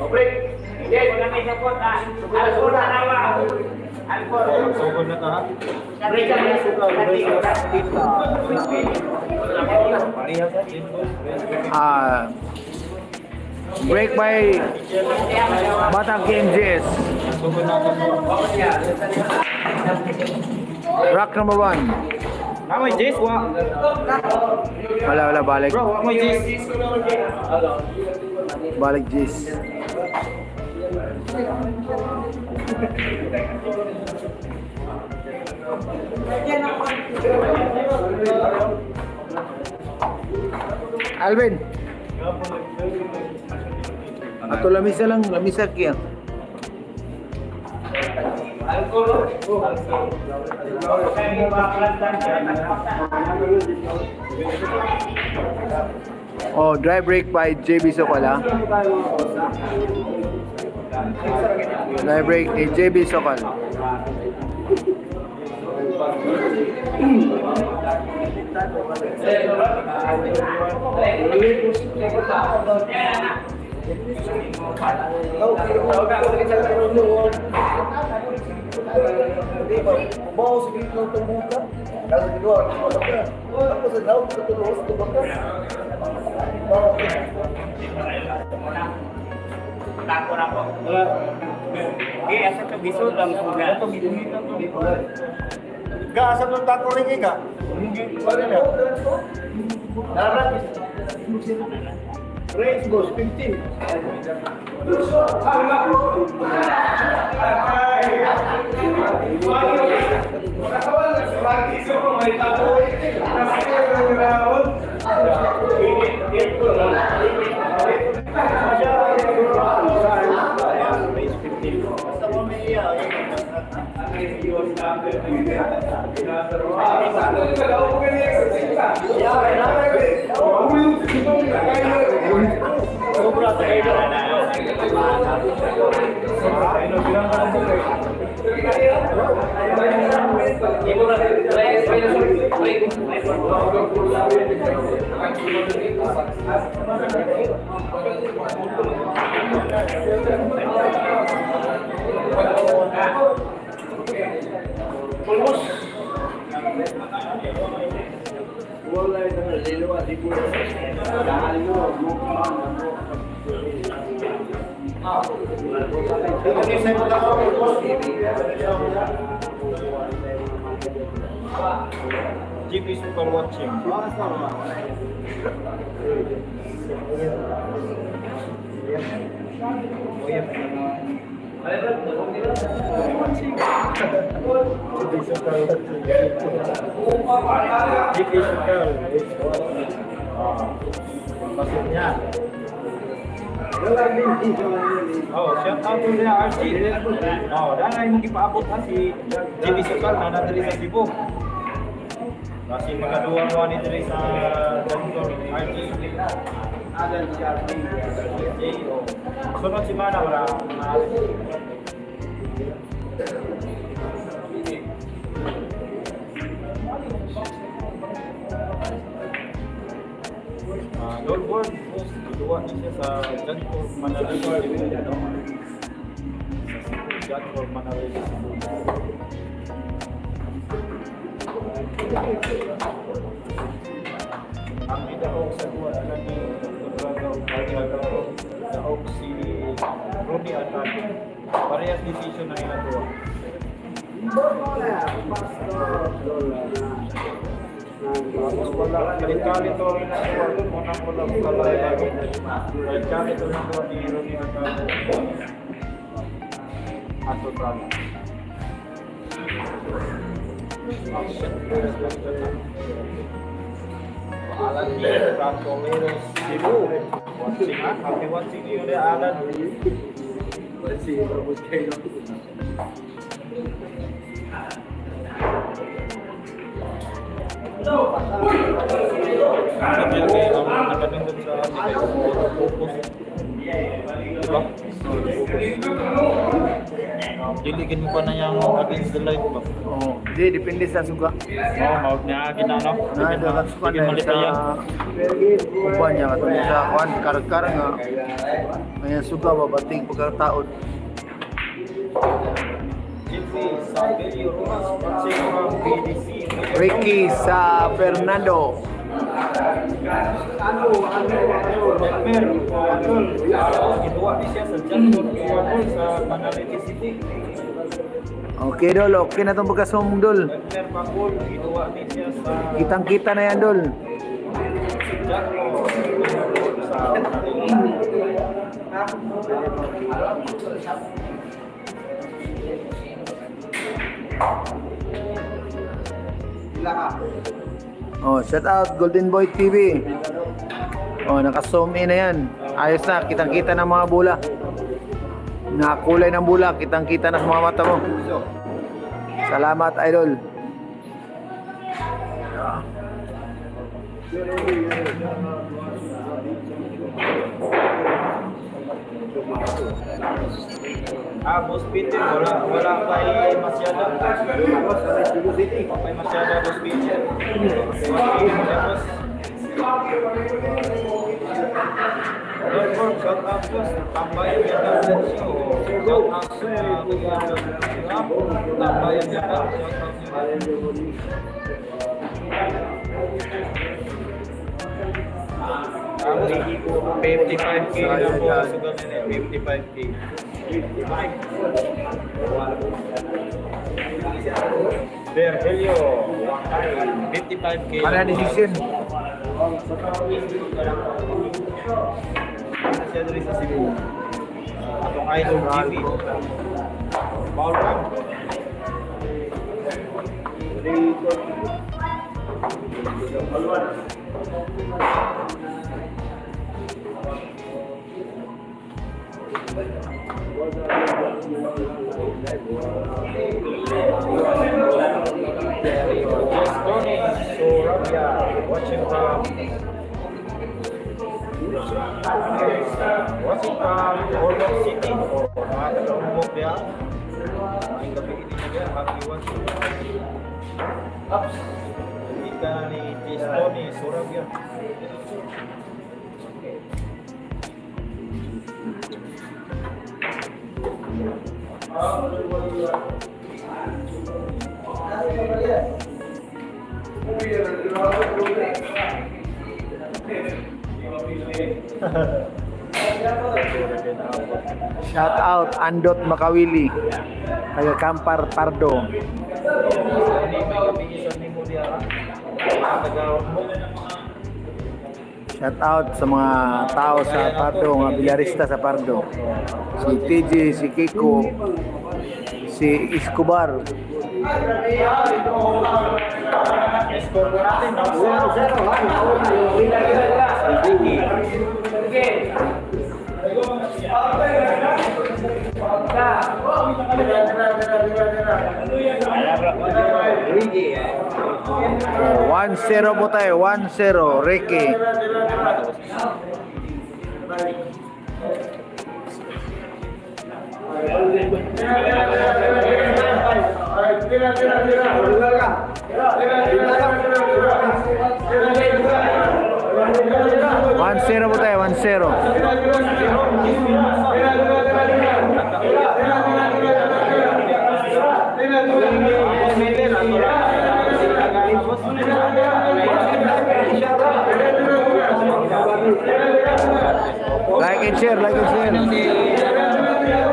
break. Yes, wala may support ha. Alcohol na nawa. Alcohol. Sugod na ka. Break ka na sugar. Break by Batang KMJS. Sugod na ka. Rock number 1. May Jace, wa. Wala, balik. Bro, wa may Jace. Balik Jace. Alvin. Atau lamisa lang, lamisa kaya. Oh, dry break by JB Sokala. Dry break ni JB Sokal. Bawa sedikit untuk buka, kalau di luar, aku sedang terus terbakar. Takut apa? Asa to bisu lang suga. Gak asal lu takut lagi gak? Mungkin mana ya? Darat. Range goes 15. GP Super Watching. GP Super. Maksudnya. Oh, shout out to the RC. Oh, dan yung ipaabot na si GP Super na nadali sa Cebu. Kasi magaduwang wani diri sa Dr. RG. Adan si RG. Sunod si Mana wala. Goldborn, dua niya sa Dr. Manalay. Dr. Manalay. Ang idahog sa buwan na ni dahog si Rudy Atati. Parehas decision na nila doon. Tapos wala, kalit-kalit to rin ang buwan. Unang wala kalay lagi. Kalit-kalit to rin doon ni Rudy Atati. Ato drama. Alan here from Toledo, Cebu. Watching, happy watching you there, Alan. Let's see what's going on. Diligin mo pa na yung against the light ba? Oh, di depende sa suga. Oh, maud niya ginano. Nah, dapat suka na sa uban niya katong sa kwan karkar nga Ayan, suga babating pagkataon. Jimmy Sabelio Rojas, watching from BDC. Ricky sa Fernando. Mer, Pakul. Ginawa ni siya sa Jantor Pakul sa Manaliti City. Okay, Dol. Okay na itong pagkasong, Dol. Mer Pakul, ginawa ni siya sa Kitang-kita na yan, Dol. Jantor sa Manaliti. Oh, shout out Golden Boy TV. Oh, naka-zoom in na yan. Ayos na, kitang-kita ng mga bula. Nakakulay ng bula, kitang-kita na sa mga mata mo. Salamat, idol. Boss Peter, wala kay masyada. May masyada, Boss Peter. Therefore, shout out boss, tambayan niya na sa show. Shout out sa tambayan niya na. Tapos, 55K na po. Sugal na 55K. Virgilio, 55K. Ano na decision? Siya dali sa Cebu. Atong idol TV. Paul Ram. Tony Sorabia, watching from Orlok City. Mga taga-umok dia. Ang gabi ini dia, happy watching. Ups. Ika ni Tony Sorabia. Shout out Andot Makawili. Taga Kampar Pardo. Shout out sa mga tao sa Pardo, mga bilyarista sa Pardo. Si TJ, si Kiko, si Escobar. Score natin ng 1-0 po tayo, 1-0, Ricky. One zero po tayo, 1-0. Like and share, like and share.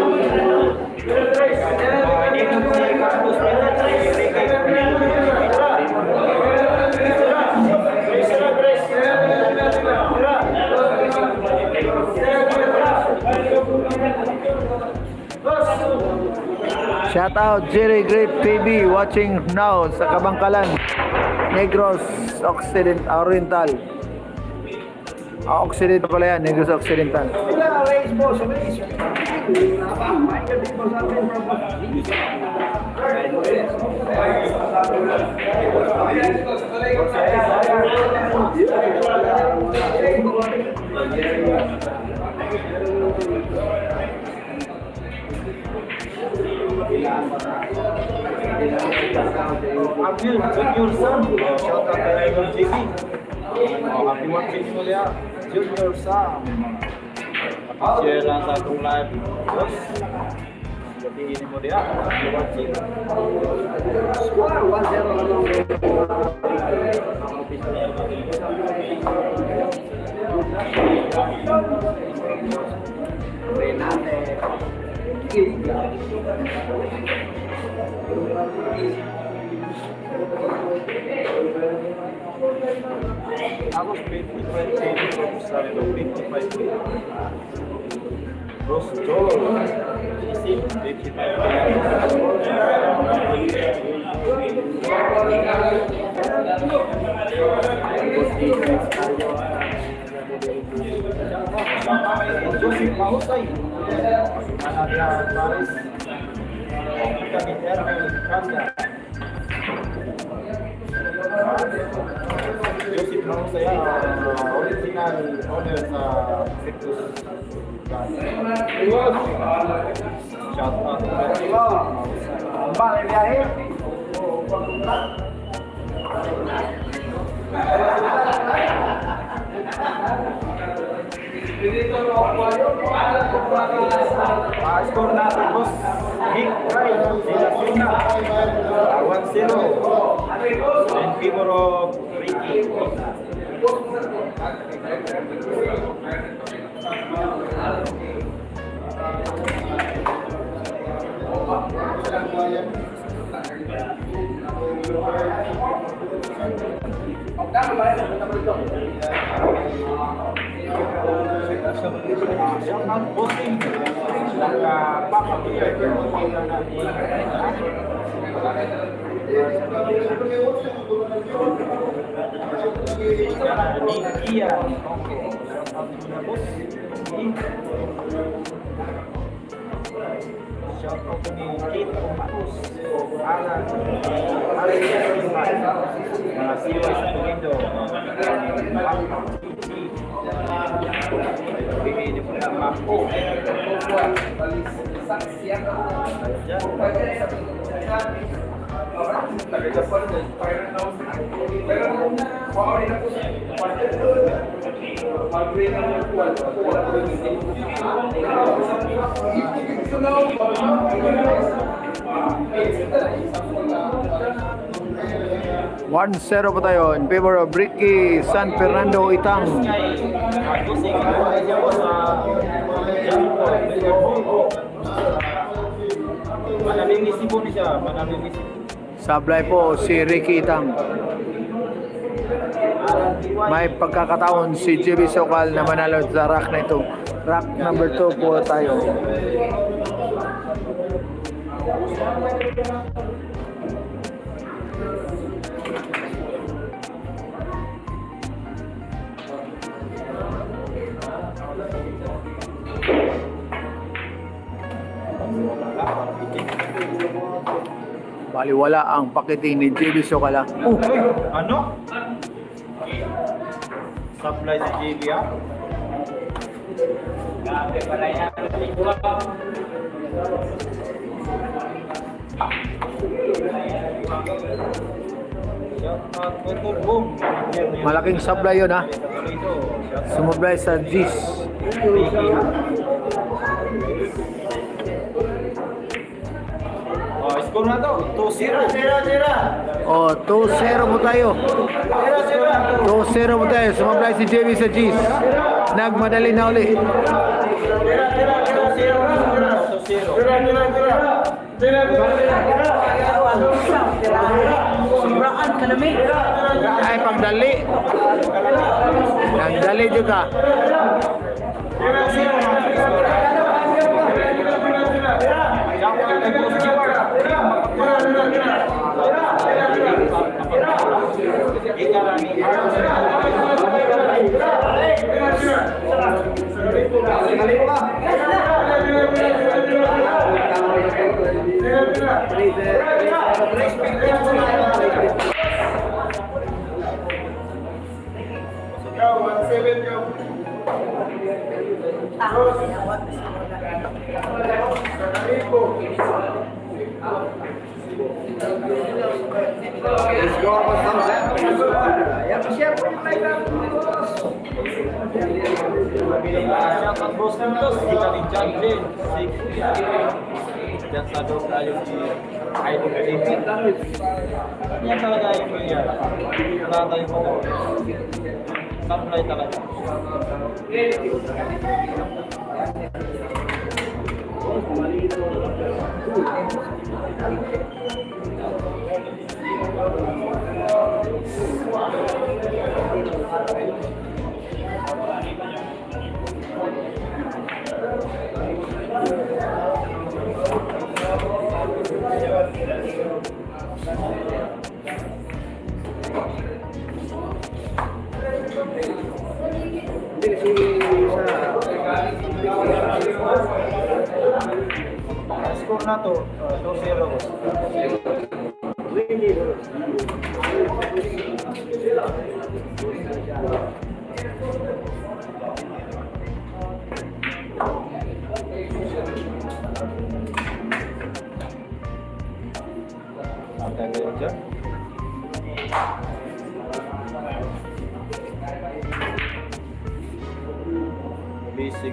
Shout out Jerry Great TV watching now sa Kabangkalan, Negros Oriental. Occidental pala yan, Negros Occidental. Abdul, Junior Sam. Shout out kay Idol JB. Happy watching mo liya. Junior Sam. share lang sa atong live. Boss, gatiin mo dia. Watching. Score 1-0 na lang. Renate. Agos 25 sabi ko 55. Ross Joel 55. Joseph Mahusay. Nadia Paris. Kami Erwin Kanda. Joseph Mahusay, original owner sa Citrus Gas. Shout out to Joseph Mahusay. Bang biyahe. Score natin, boss. Big Ray, sila Sina. 1-0. In favor of Ricky. Shout bossing. Nakapapakita ito. Iya. Shout out to Kate Omatus. Alan. Siwa sa Tulindo. Bigay niyo po na mako. One 0 po tayo in favor of Ricky San Fernando Itang. Manaming isibo ni siya, manaming isibo. Sablay po si Ricky Itang. May pagkakataon si JB Sokal na manalo sa rack na ito. Rack number 2 po tayo. Baliwala ang pakiting ni JB Sokala. Ano? Supply sa JB ah? Grabe pala yan. Malaking sablay yun ha. Sumublay sa Gis. Score na to, 2-0. Oh, 2-0 po tayo. 2-0 po tayo. Sumablay si JB sa Gis. Nagmadali na uli. Sobraan kalami. Ay, pagdali. Nagdali juga. Let's go for some. Yeah, share. Shout out boss Carlos, kita ni John Lin, dyan sa loob tayo si Idol David. Yan talaga yung kanya. Wala tayong mga supply talaga. Score na to, 2-0. Ada aja. Basic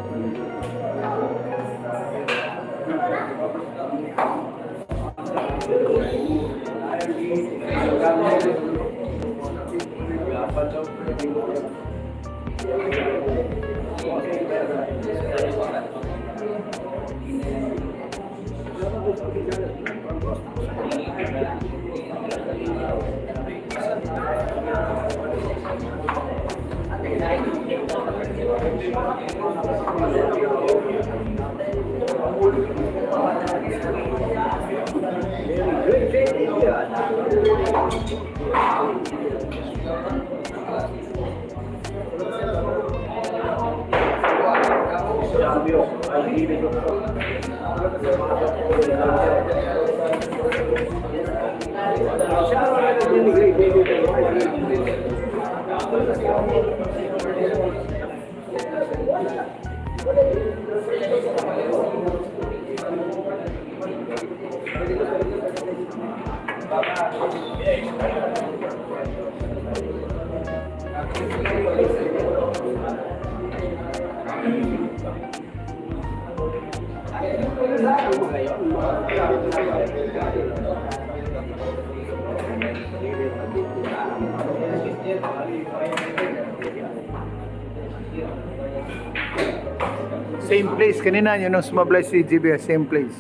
Same place kanina yun nung sumablay si GB, same place.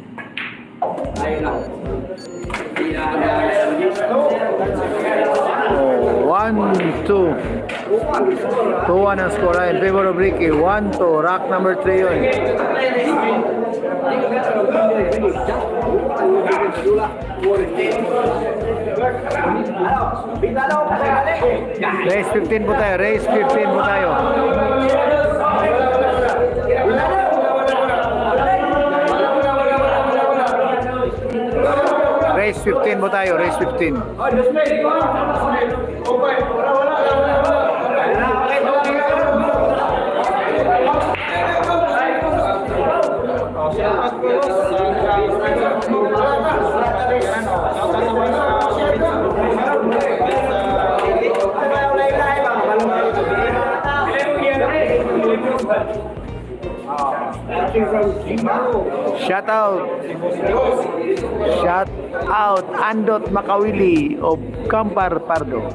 Oh, 1-2. 2-1 ang score in favor of Ricky. 1-2. Rack number 3 yun. Race 15 po tayo. Race 15 po tayo. Race 15 po tayo. Race 15. Shout out Andot Makawili of Kampar Pardo.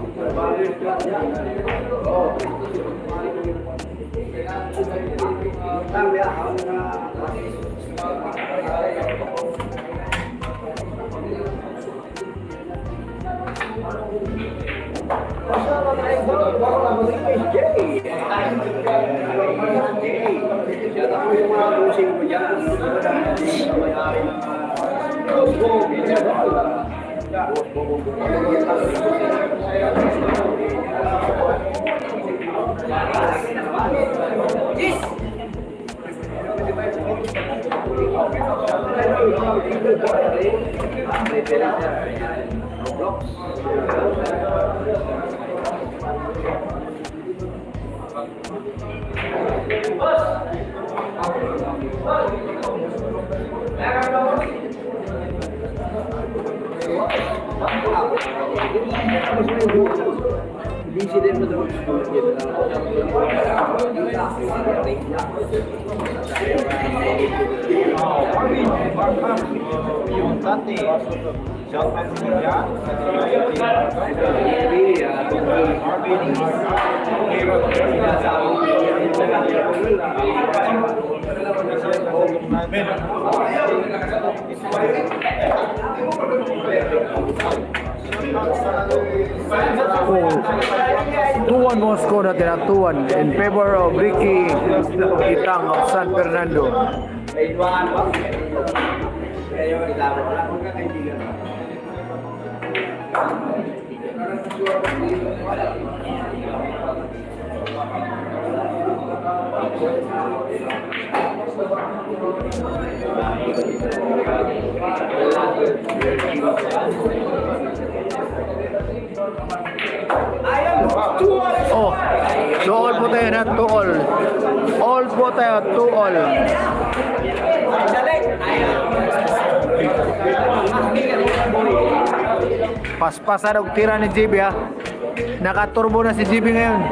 President mo daw. Marvin, Markham, yung dati, shout out sa niya. Marvin, Tuan mo score natin ang tuan in favor of Ricky Itang of San Fernando. Oh, 2-all po tayo na 2-all. All po tayo, 2-all. Paspasan og tira ni JB ha. Nakaturbo na si JB ngayon.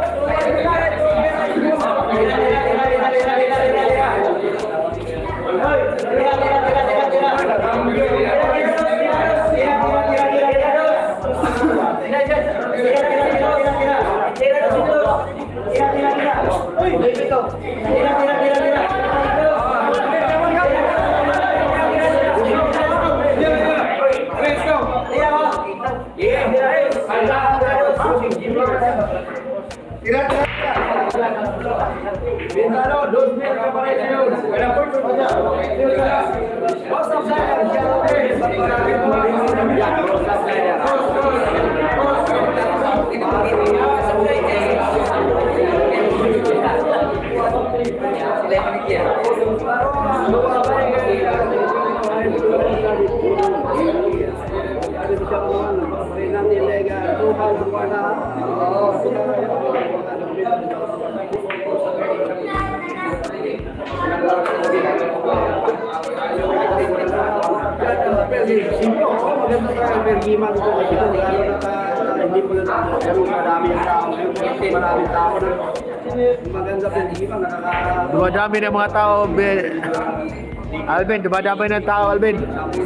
Dumadami ng mga tao, Alvin, dumadami ng tao, Alvin.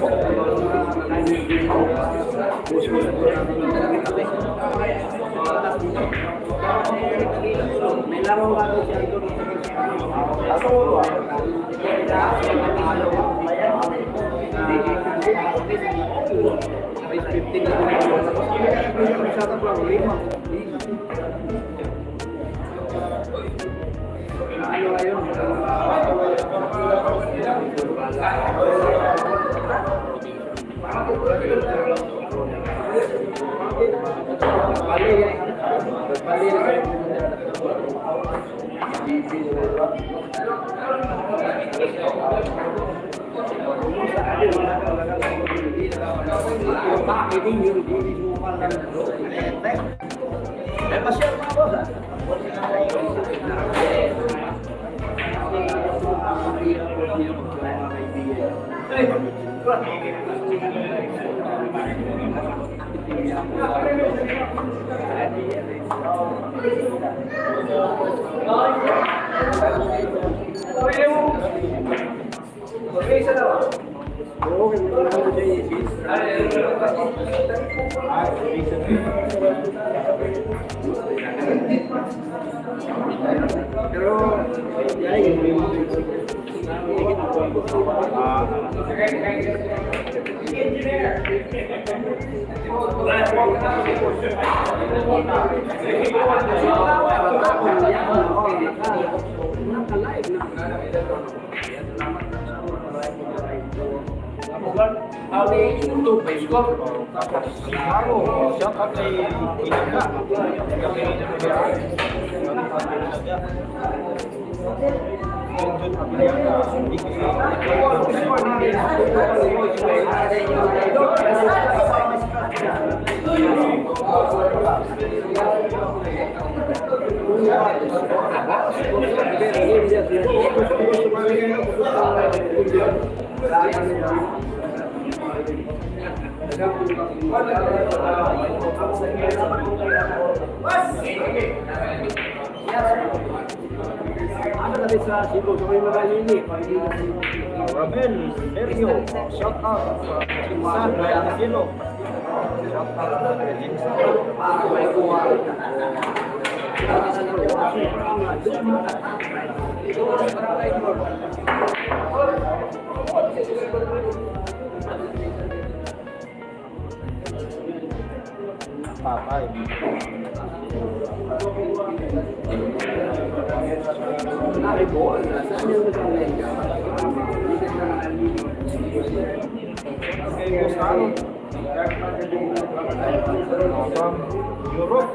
May laro ka doon siya doon. Shout out kay Inaka. Ramel, Sergio, shout out sa Insan, Ryan Cielo. Shout out sa Insan. Papay. Europe,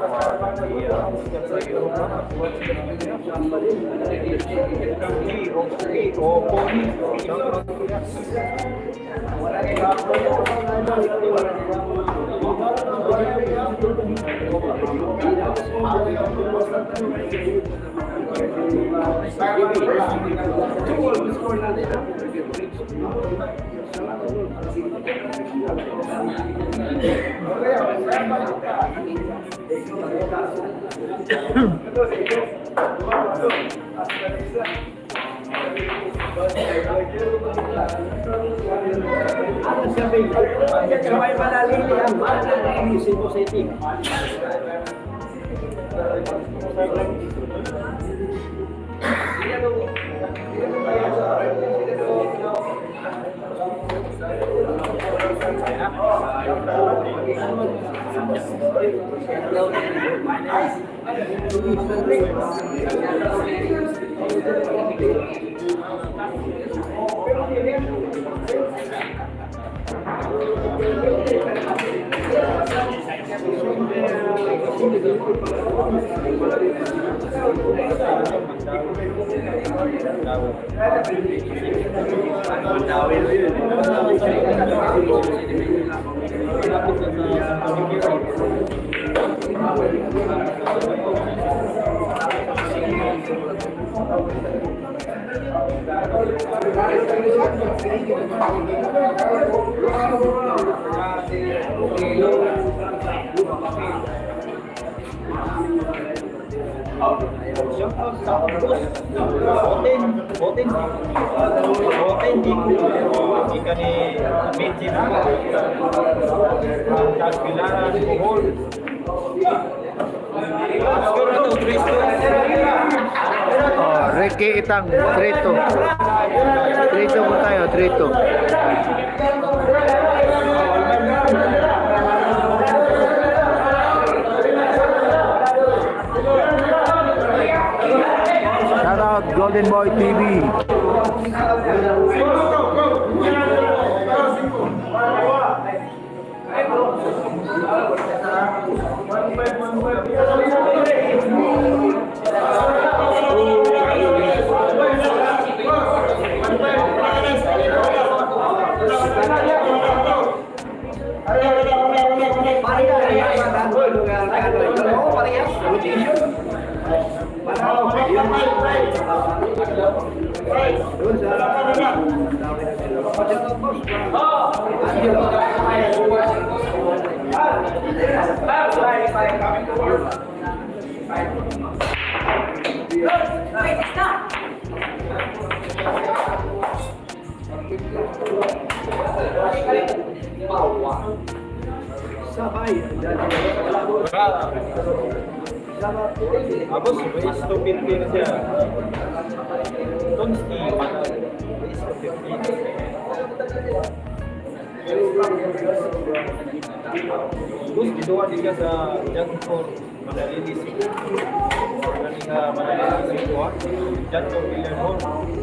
Ricky Itang, Trito. Trito po tayo, Trito. Shout out Golden Boy TV. Abos, race to 50 na siya. Tonski, race to 50. Bus, gituwa din ka sa Jantor, manalilisik. Kani nga manalilisik ko ha. Jantor, William Hall.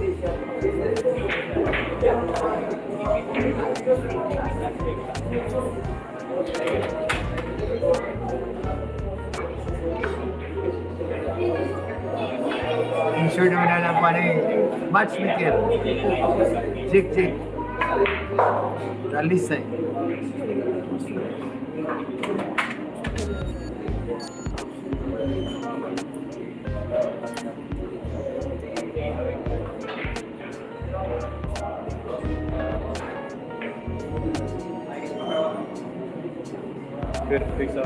Ensure naman na lang pa na matchmaker. Jik. Ralisay. perfect sa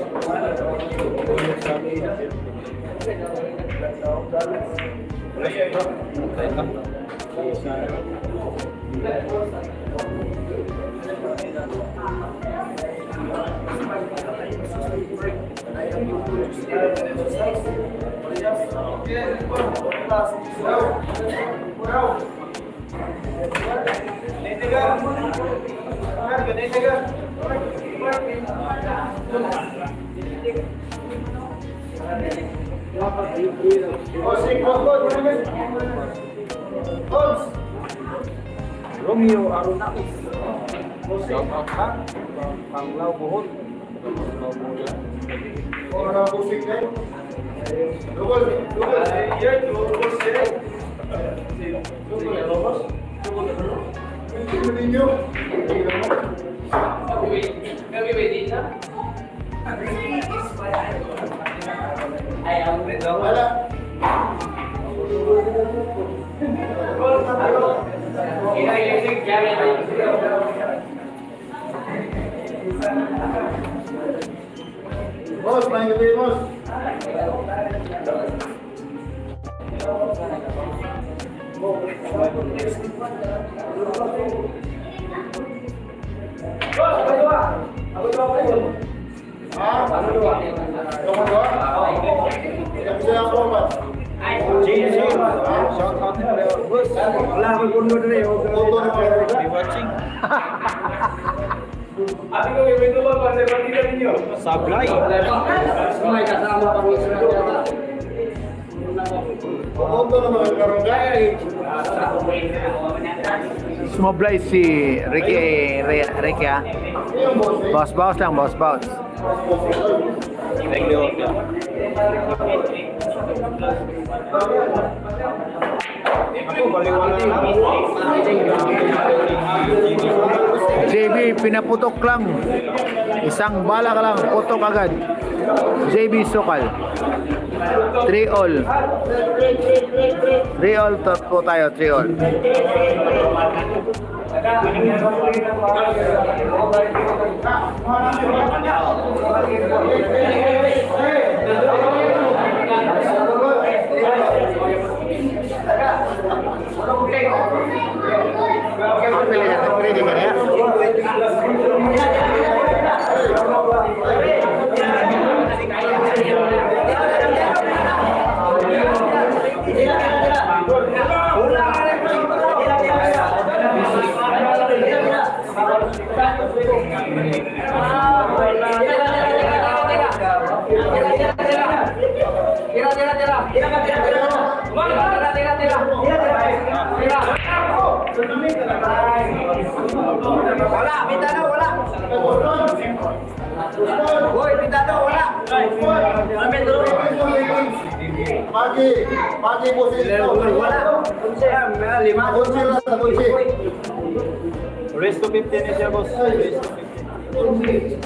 Romeo Aronakis. Shout out ha. Panglaw buhon. Orang musik kan? Dugol, ya, dugol sih. Dugol ya, bos. Dugol ninyo. Kami bedita. Ayam betul. Wala. Ini music jangan. Bos, main gede, bos. Yang bisa yang kombat. JJ. Shout out to the bus. Wala, magpundo na rin. Foto na kayo. Be watching. Abi ko yung ba para sa pagkita ninyo? Sablay. May kasama pa rin sa data. Foto na mga karunggay. Sumablay si Ricky ah. Yung boss. Boss lang, boss. Ako baliwala lang. JB, pinaputok lang. Isang bala ka lang, putok agad. JB Sokal. 3 all. 3 all po tayo, 3 all. Wala, pintado wala. Hoy, pintado wala. Amen dulu. Pagi bos ini. Wala. Kunci 5. Kunci lah, kunci. Rest to 15 na siya, boss. Rest to 15.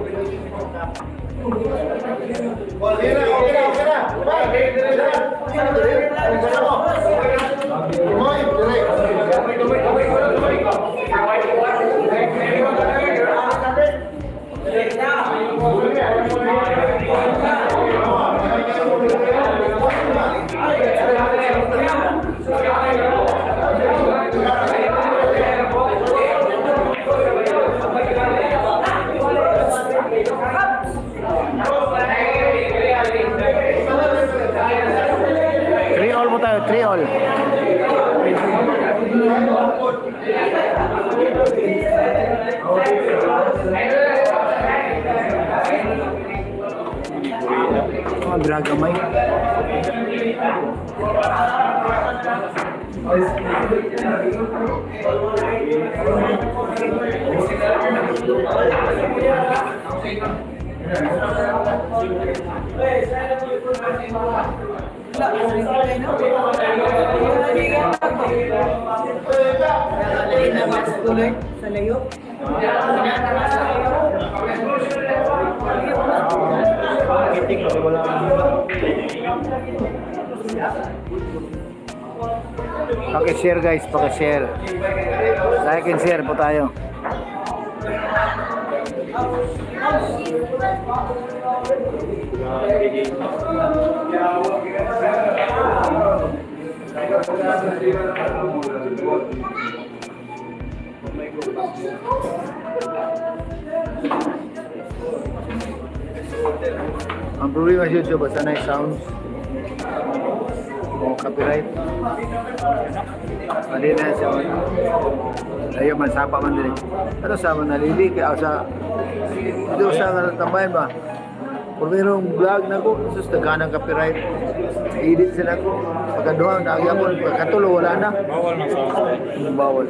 Oke na. Triol. Oh, dragamay. Sa layo. Paki-share guys, paki-share. Like and share po tayo. Ang problema sa YouTube, basta na yung sounds. O copyright. Mali na siya. Ayaw man, sapa man din. Ano sa man nalili? Kaya sa... Ito sa tambayan ba? Kung mayroong vlog na ko, sus, nagkanang copyright. Edit sila ko. Pagkaduhan, nagi ako, pagkatulo, wala na. Bawal na sound. Bawal.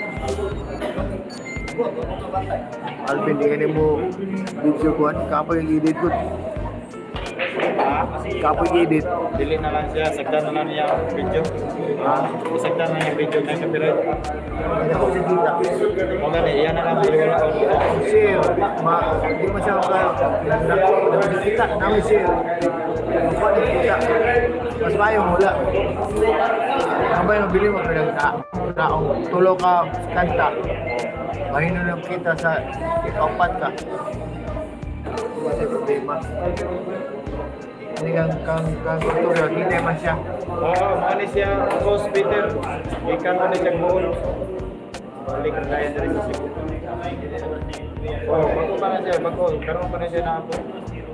Alvin, di ka mo video ko. Kapo yung edit ko. Kapo yung edit. Dili na lang siya, sagdan na lang niya ang video. Sagdan na yung video na copyright. Kaya ako siya kita. O gani, iyan na lang wala ko. Share. Hindi mo siya kita. Namin share. Kita. Mas mayong wala. Ang ba yung bili mo pinagtaong tulo ka kanta. Mahino nang kita sa ikapat ka. Kasi problema. Hindi kang kultura, hindi man siya. Oo, mali siya, Rose Peter. Ikan mo na siya buol. Balik na tayo na rin sa Cebu. Oo, bago pa na siya, bago. Karoon pa na siya na ako.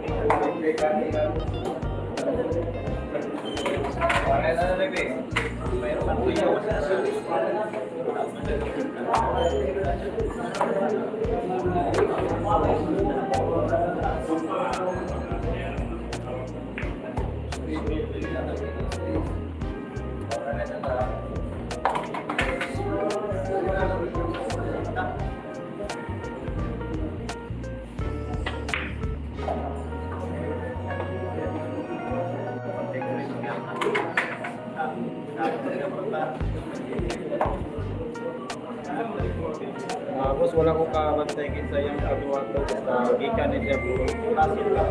Boss, wala ko kabantay kinsa yung katuwa ko sa gikan ni siya puro klasin ka.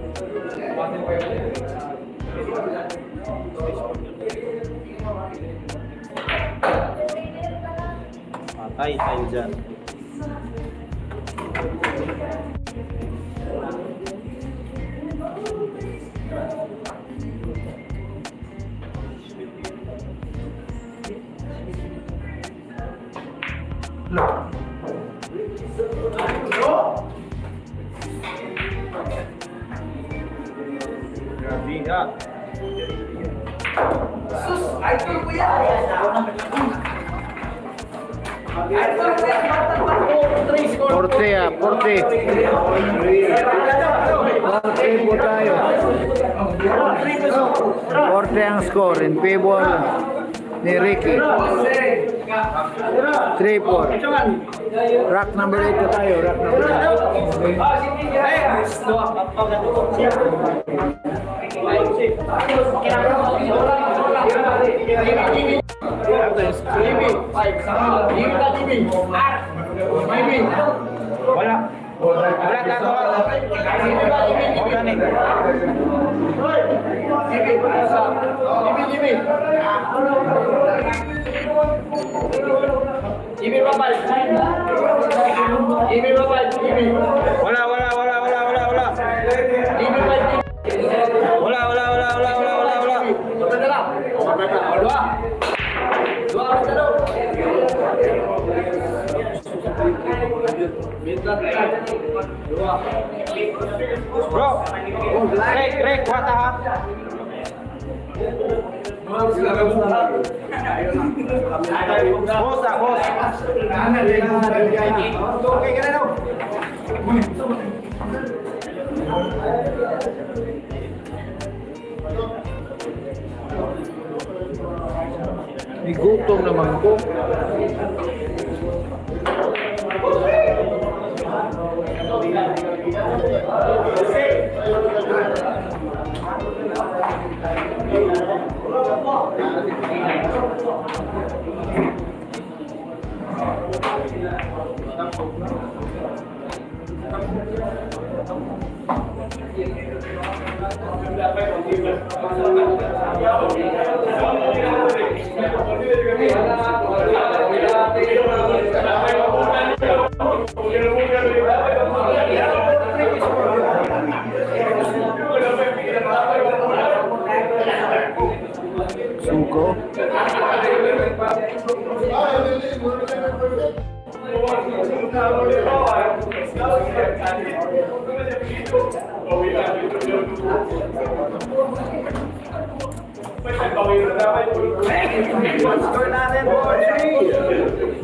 Patay tayo dyan. Grabe ka. Porte ah, porte. Porte po tayo. Porte ang score in favor ni Ricky. 3-4. Rack number 8 na tayo. Rack number 8. Wala. Wala ka ko. O gani. Bro, Rek, what ha? Boss. Okay, ka na daw. Igutom naman ko. Go. Score natin, 4-3.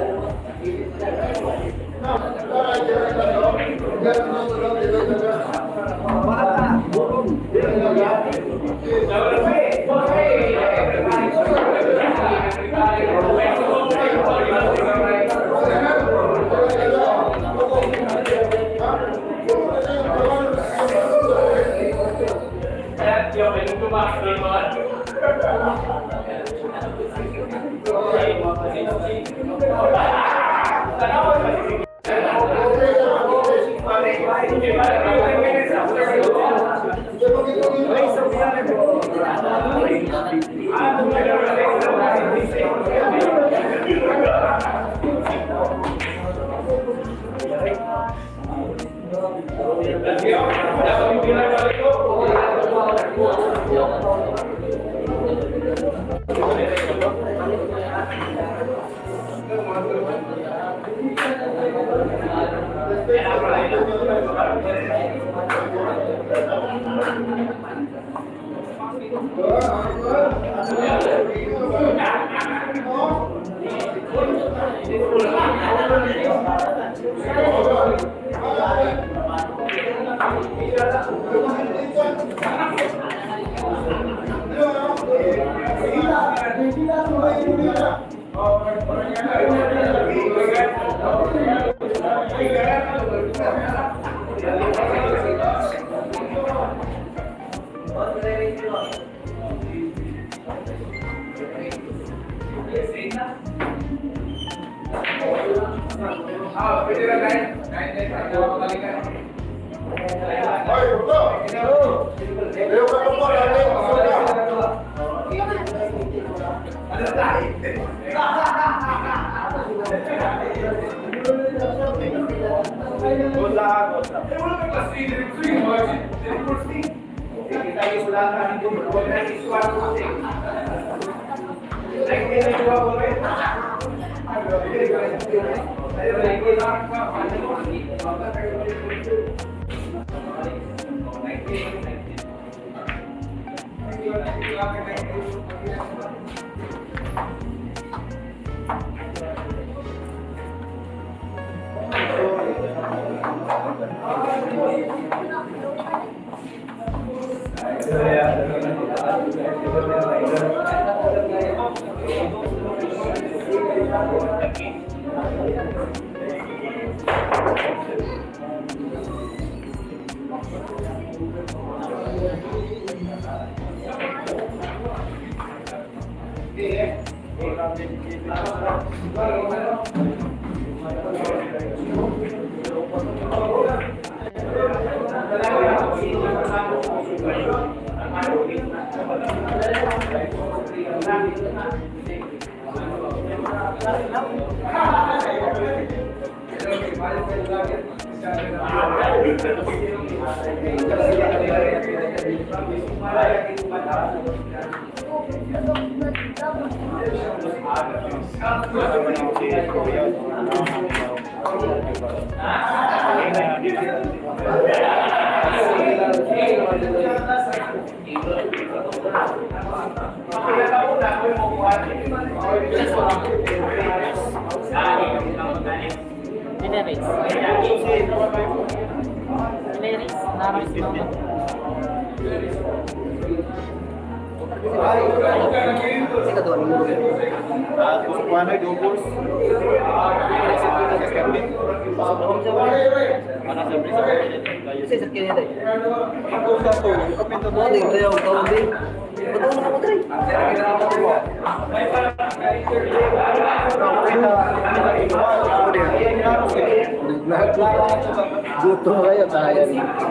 Gutom kayo tayo.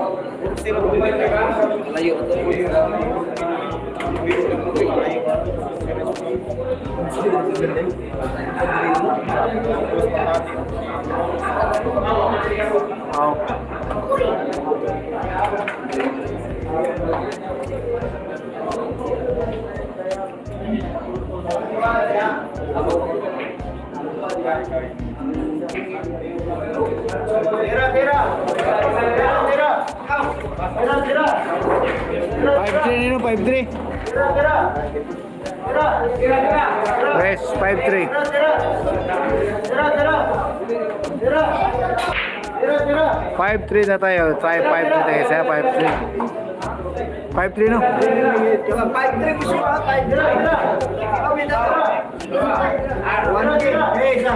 Layo ito. Oh. Nino, 5-3. Rest, 5-3. 5-3 na tayo. Try 5-3 tayo. Saya 5-3. 5-3 no? 5-3 gusto ka, 5-3. Kami na ito. 1 game. Eh, isa.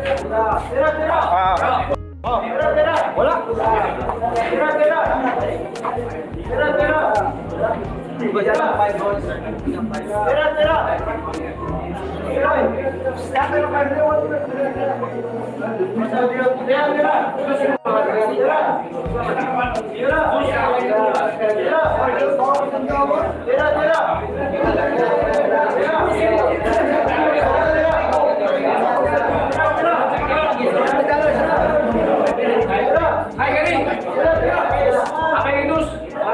Wala. Hai Gani. Apa yang dus?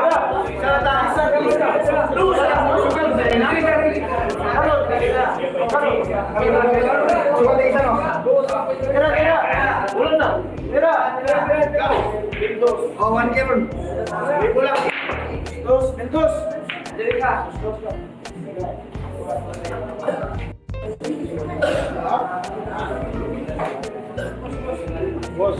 Oh, 1 game. Pulang. Terus. Jadi kah? Bos.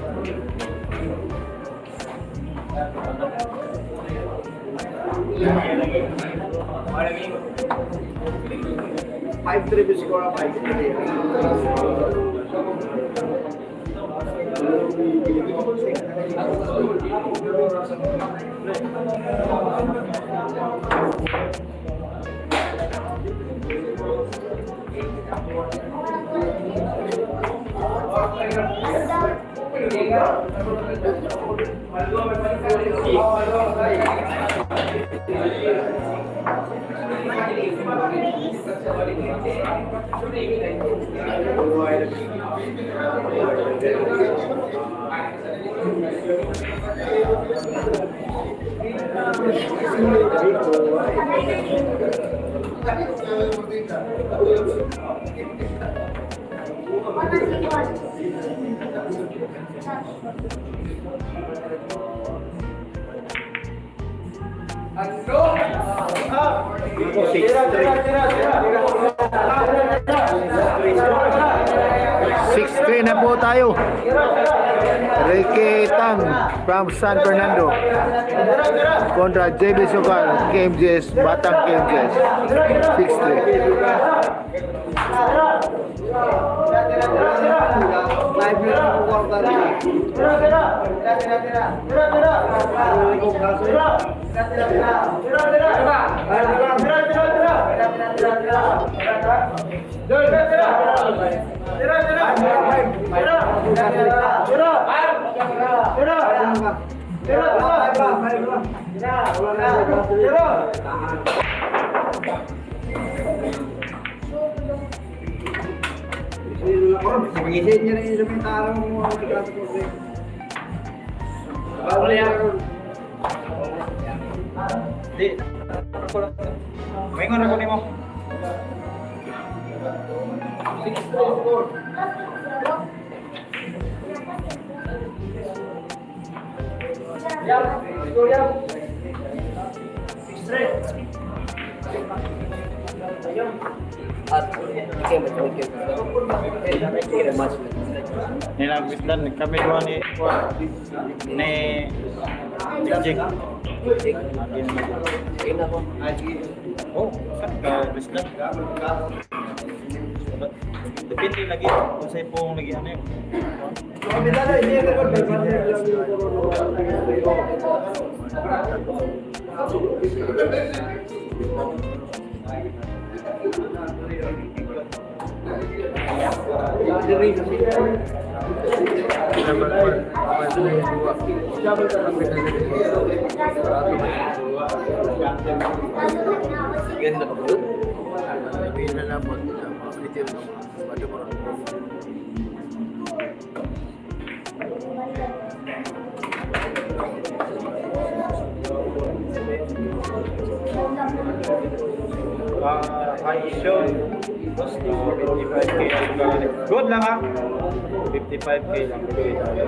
Five three bisa kurang 5-3. Na po tayo. Ricky Tang from San Fernando kontra JB Sokal KMJS Batang KMJS Pag-isip niya rin yung sumitaro mo. Di. Maingon ako nimo. Nilapitan kami dua ni Jik. Oh, kan ka Bislan. Depende lagi kung sa ipong lagi ano yun. I show Tapos 55K ang galing. Good lang ha. 55K lang. Bigay tayo.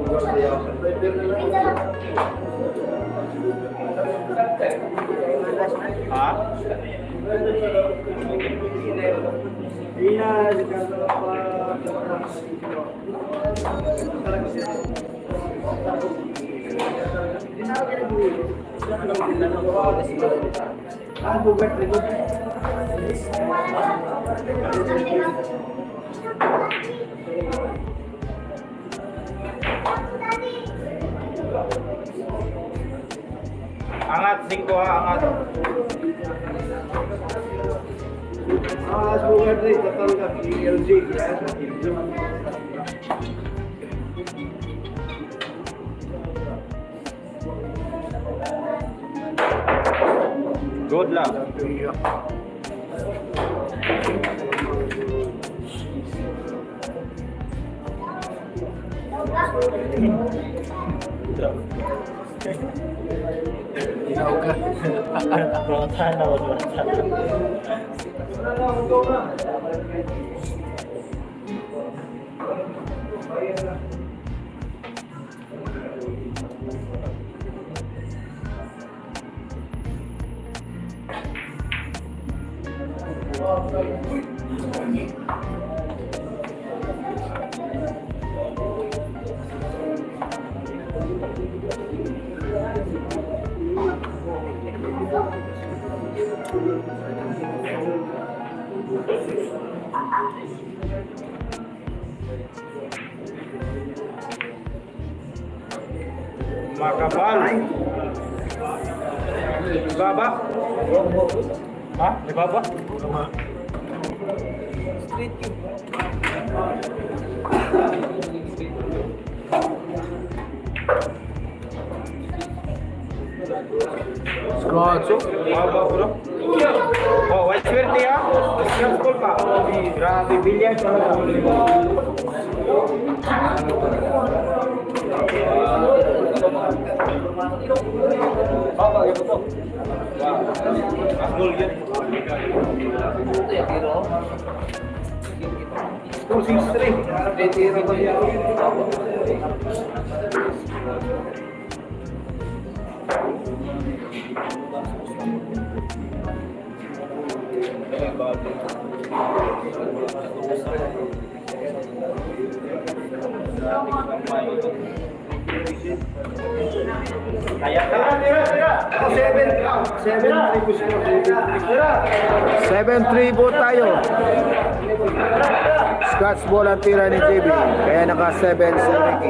Ha? Angat 5 ha, angat. Good lang. Makapal. Ibaba? Ha? Ibaba? Scott. Ibaba bro. Oh, white swerte ha? Scott school pa. Grabe, billiard pa lang. Baba, yun po. Asgol yan. 7-3 po tayo. Scotch ball ang tira ni JB. Kaya naka 7 si Ricky.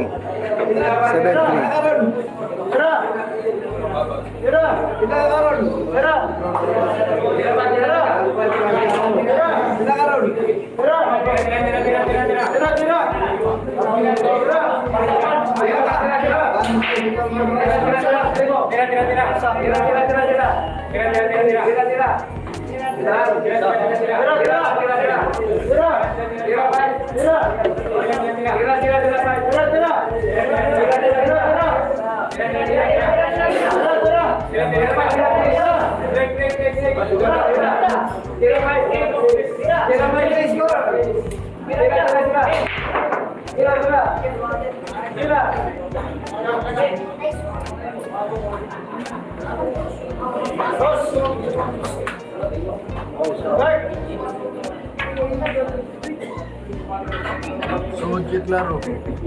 3. Sujit laro.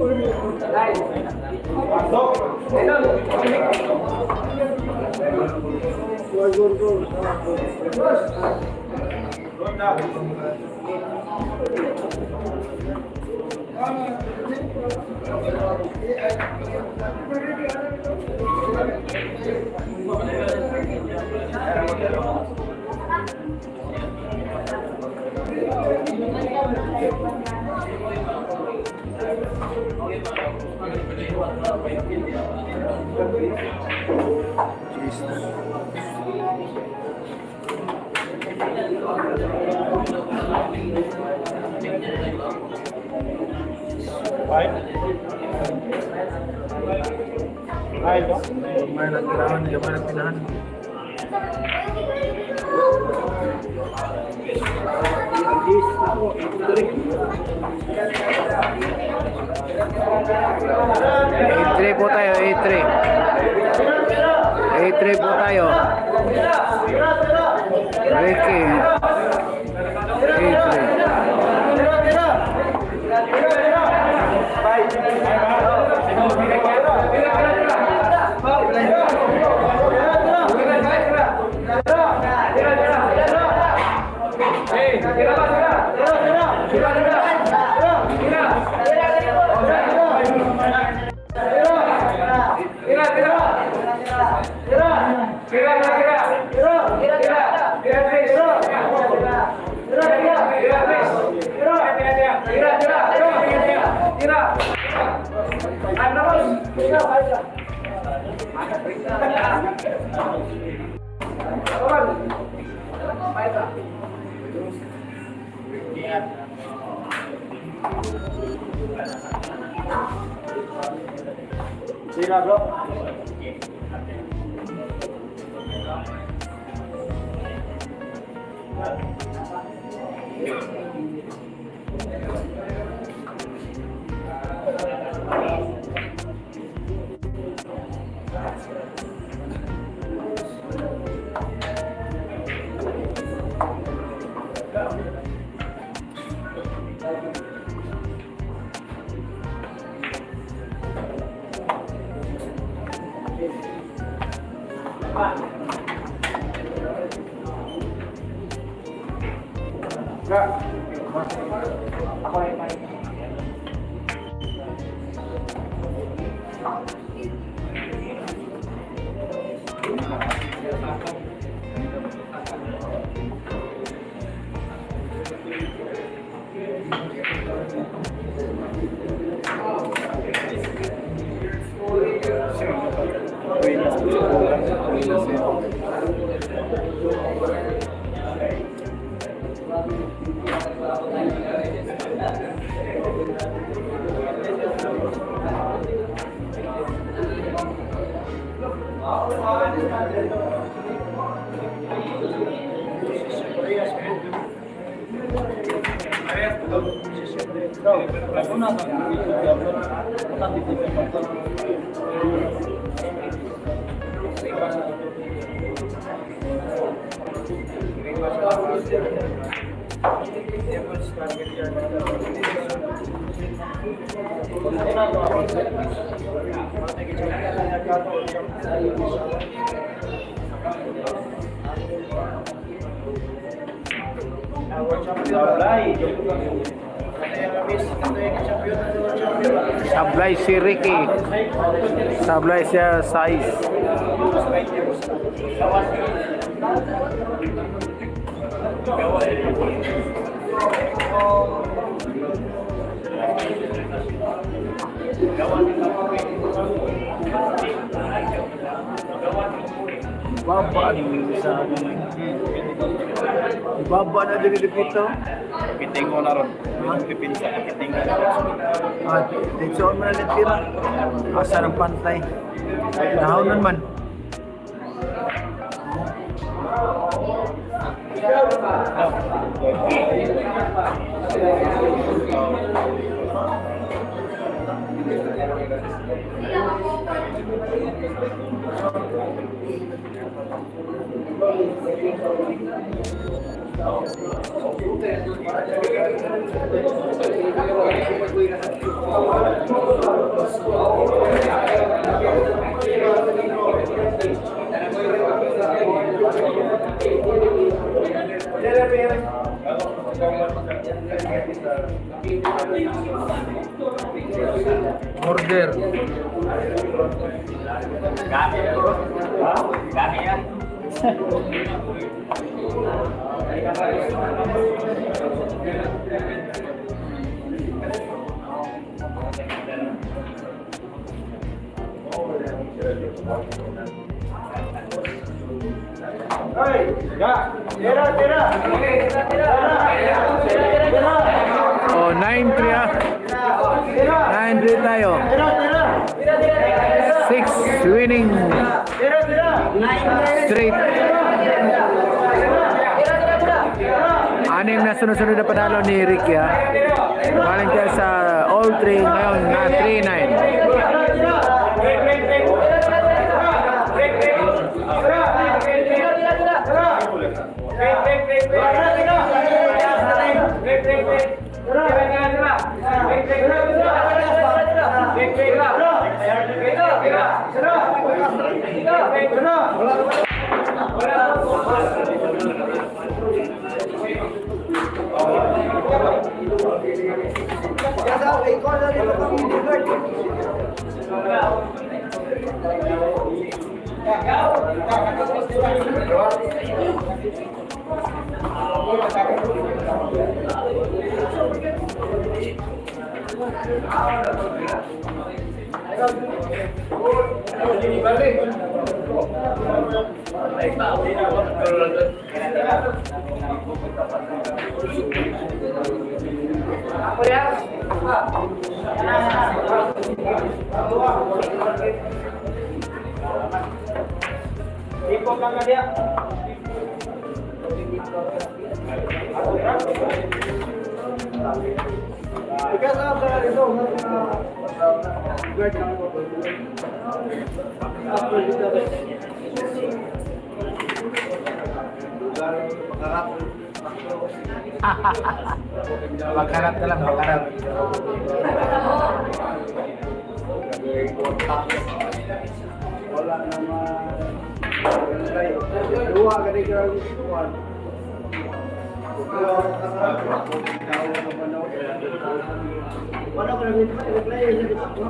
Lumayan ang tirahan, lumayan ang tirahan. A3 po tayo, A3. A3 po tayo. Ricky. A3. Sira bro. Sablay si Ricky. Sablay siya size. Baba sa baba na din dito. Piting mo na ron. Pipinsa na piting na. Dito mo na litira. Asa ng pantay. Nahaw man. Order. Kami ya. Oh, 9-3 ah. 9-3 tayo. 6 winning straight. 6 na sunod-sunod na panalo ni Ricky ha. Galing siya sa all 3 ngayon na 3. Ipon lang na dia. Magharap na lang, magharap. Wala naman. Dua ka rin yung ikuan. Wala ka rin yung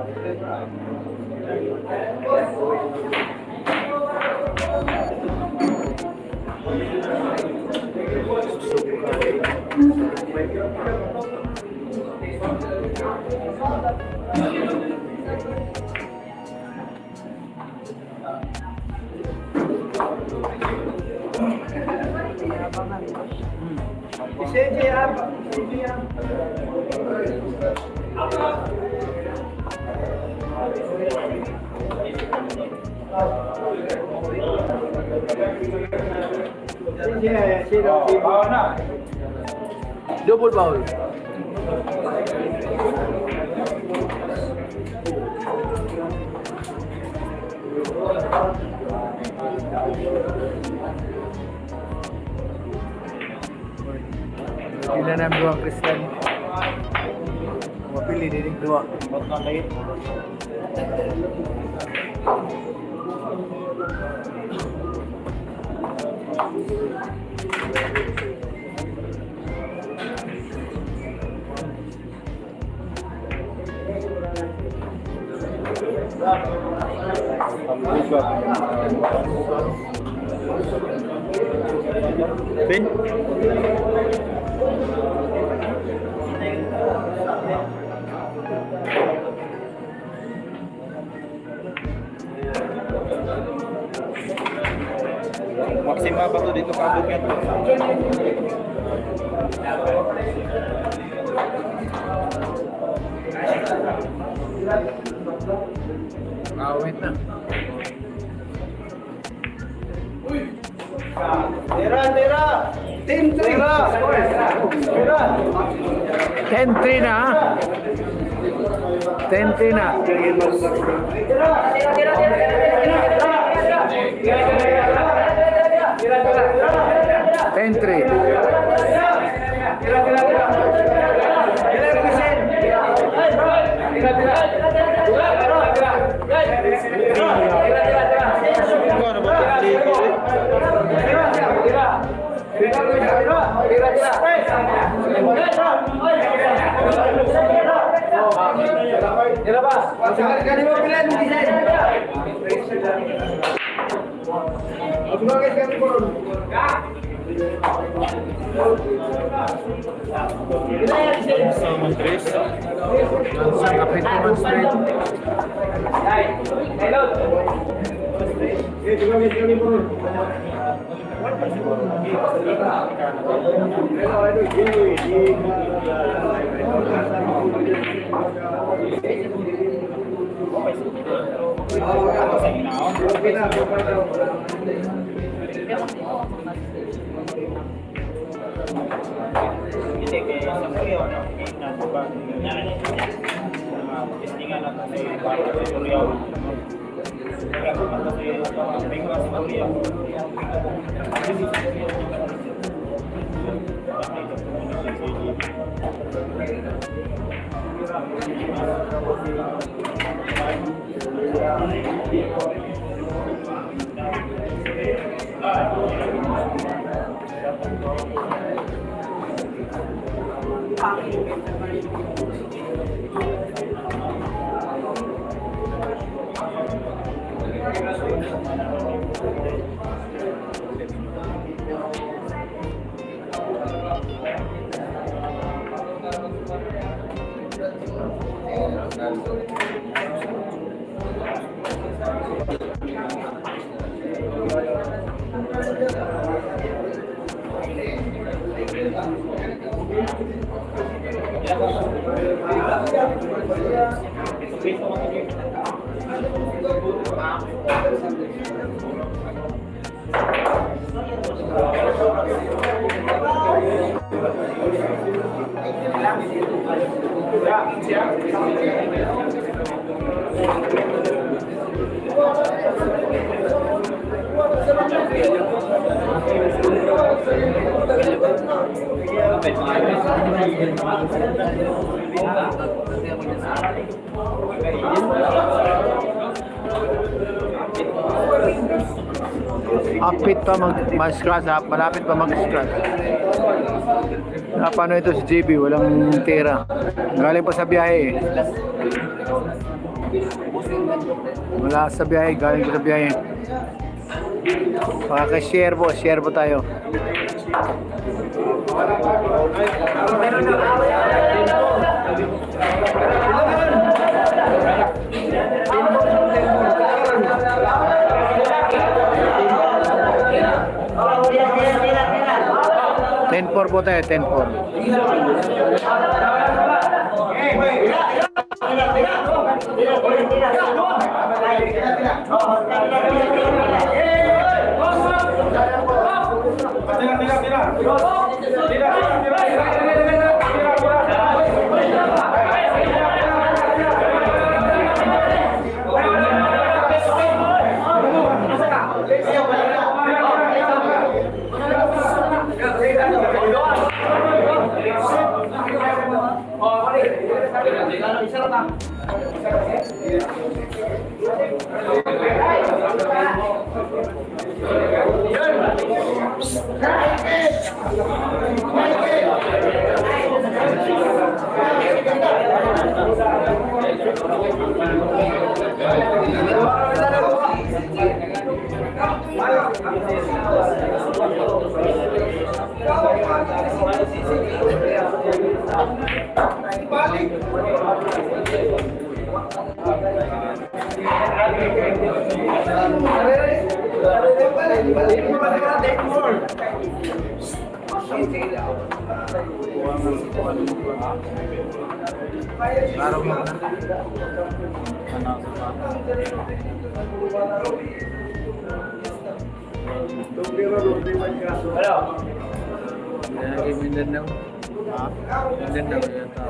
Double bowl. Hindi na namin dua Christian. Mapili din dua. Ba't na kayo? Ben? Maksima pa to dito kabog yan. Awit na. Tira! Team 3! Tira! 10-3 na ha? 10-3 na. 10-3. Kapituman straight. Apit pa mag-scratch, malapit pa mag-scratch. Paano ito si JB? Walang tira. Galing pa sa biyahe eh. Wala sa biyahe, galing pa sa biyahe. Pakaka-share po tayo. Ten-4 po tayo, 10-4. Mindanao. Mindanao yata.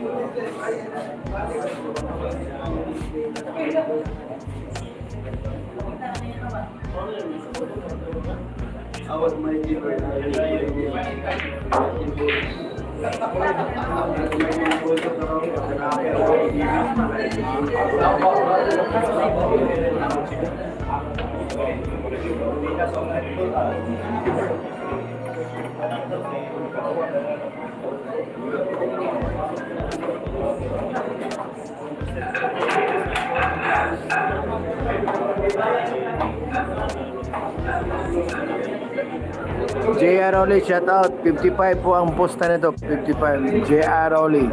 JR Oli, shout out. 55 po ang posta nito. 55. JR Oli.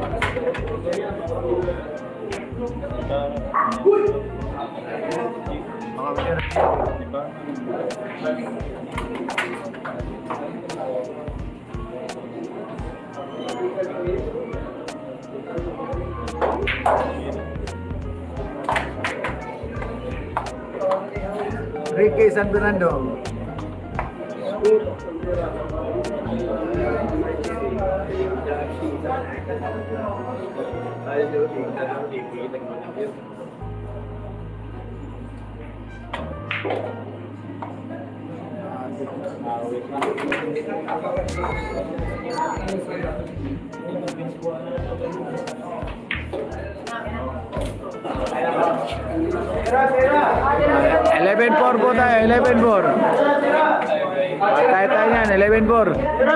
Mga player. Diba? Ricky San Fernando. Eleven four po tayo, 11-4. Tayo yan, 11-4.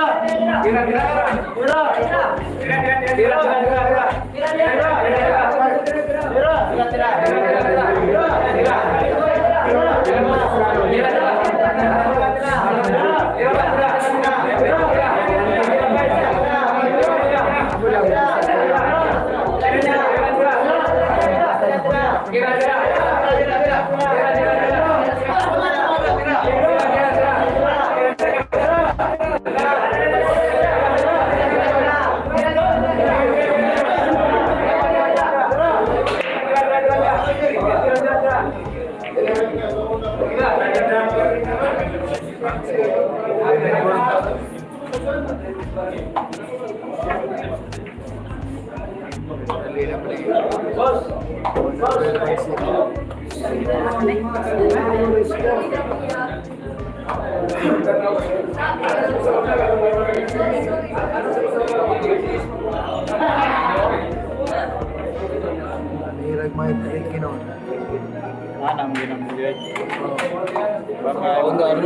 Hirag may tricky no. Anam ginambiyan. Baka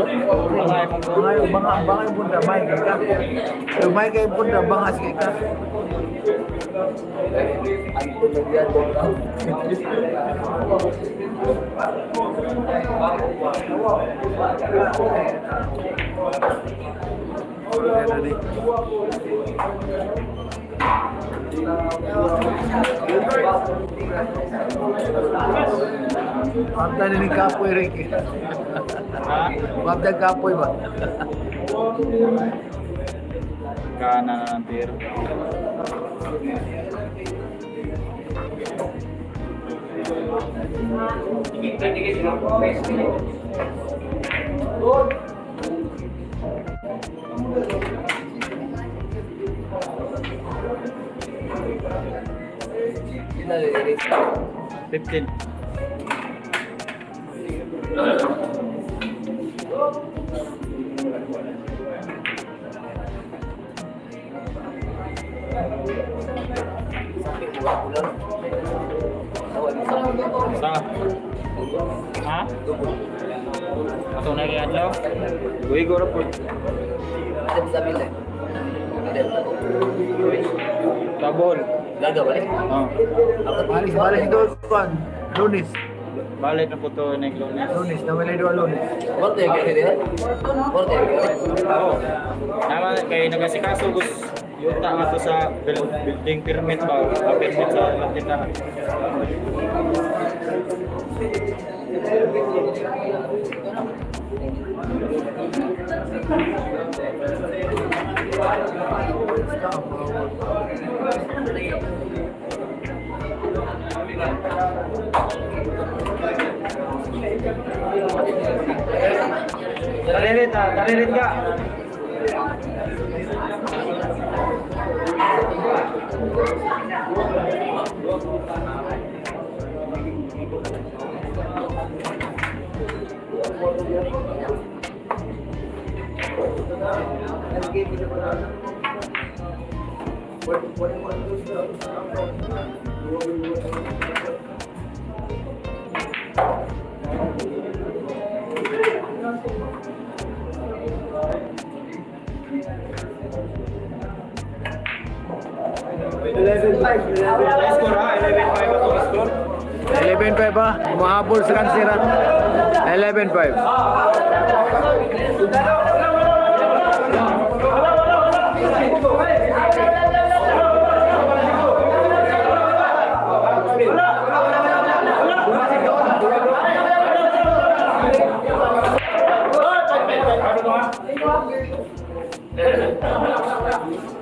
Banga yung bunda, may kay ka. Yung may kay bunda, bangas kay ka. Mabda na ni Kapoy, Ricky. Mabda Kapoy ba? kanan hampir. Fifteen. Sa? Ha? Atau naik adlaw? Gue gora po. Tabol. Gaga balik. Oh. Balik doon, Juan. Lunes. Balik na po to ning Lunes. Lunes, nawalay doon Lunes. Porte kayak gitu kan? Porte. Oo. Nama kay nagasikaso gus yuta nga to sa building permit ba? Permit sa tindahan. Taririt ka. Score ha, 11-5 ako score. 11-5 ba? Umahabol sa kansira. 11-5.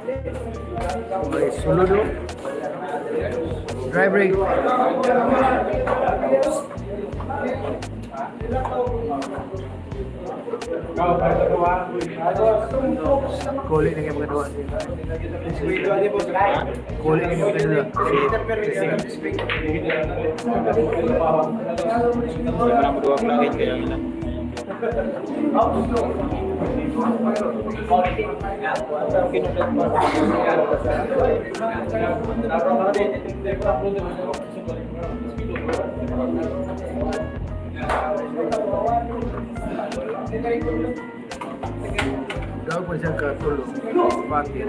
Okay, sulod o. Dry brake. Kuli na kayo magkagawa. Kuli na kayo magkagawa. Parang dua plugin kaya nila. Daw pa siya katulong. Bakit?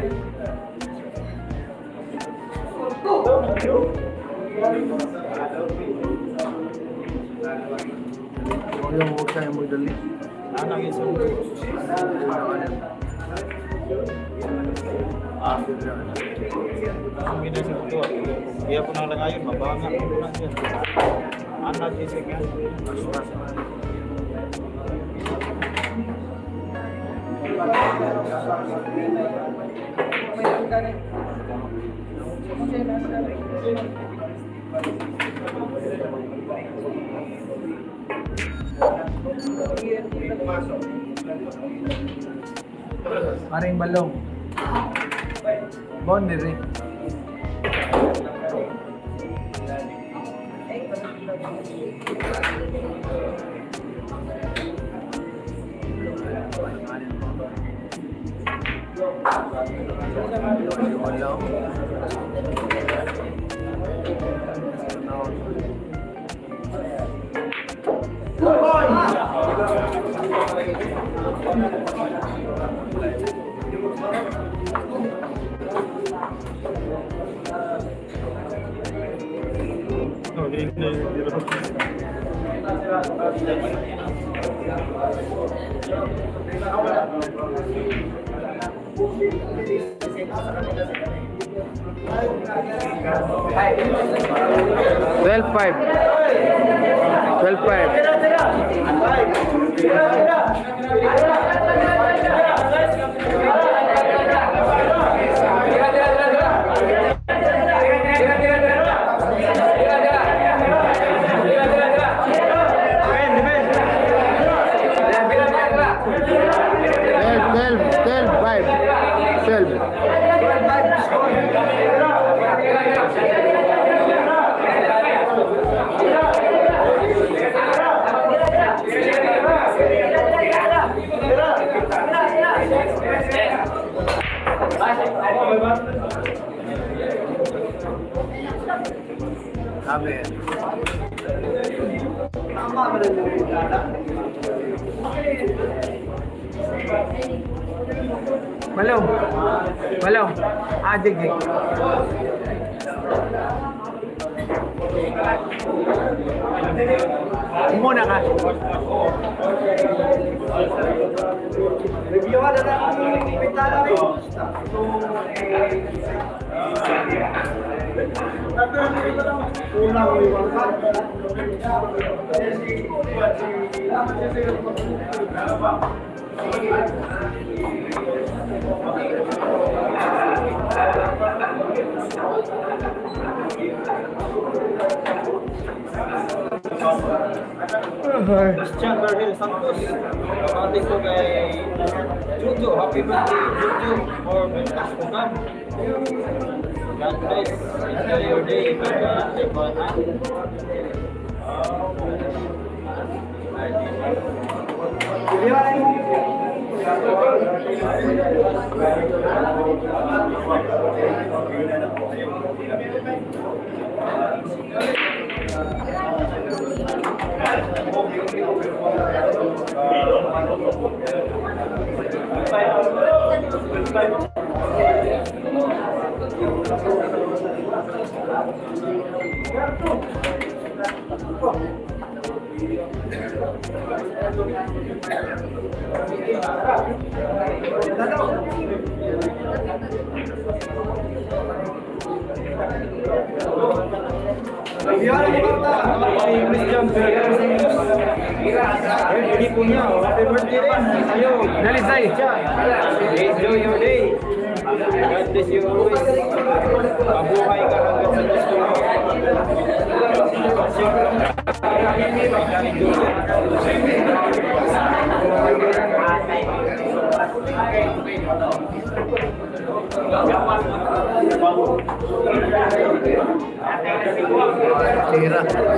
Yung huwag tayo magdali. Anak yung sa ang ginasip ko. Kaya po nang langayon, mabanga ko na siya. Anak isip yan. Paring balong. Boundary. $12,500. Amen. Balong. Balong. Adik. Muna ka. Review ka na ang pintana mo. Christian Berhel Santos. Pati ko kay Jojo. Happy birthday, Jojo. For Mentas Kukam. God bless. Enjoy your day. Christian Berhel Santos. Hindi po niya. Happy birthday rin. Ayo. Dalisay. Enjoy your day. God bless you always. Mabuhay ka hanggang sa gusto mo. Tira.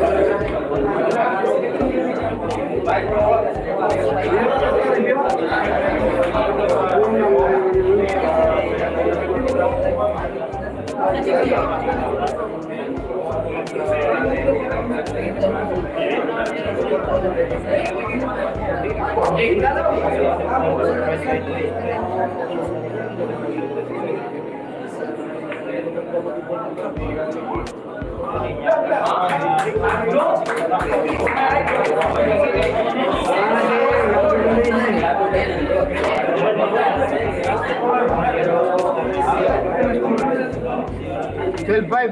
Twelve five.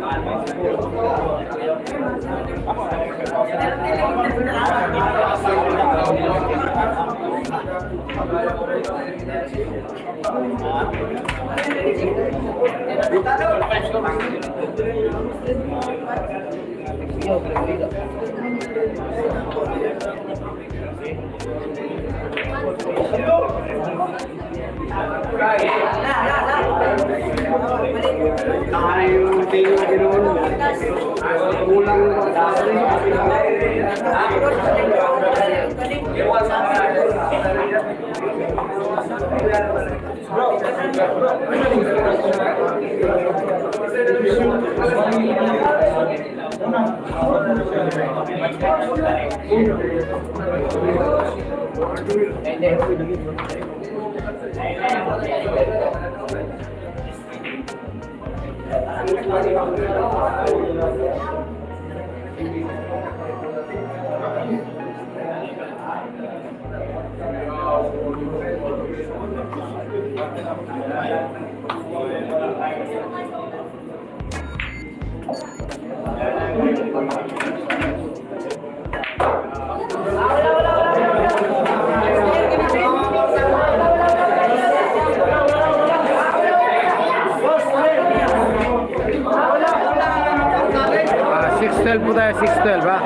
Po tayo, 612 ha?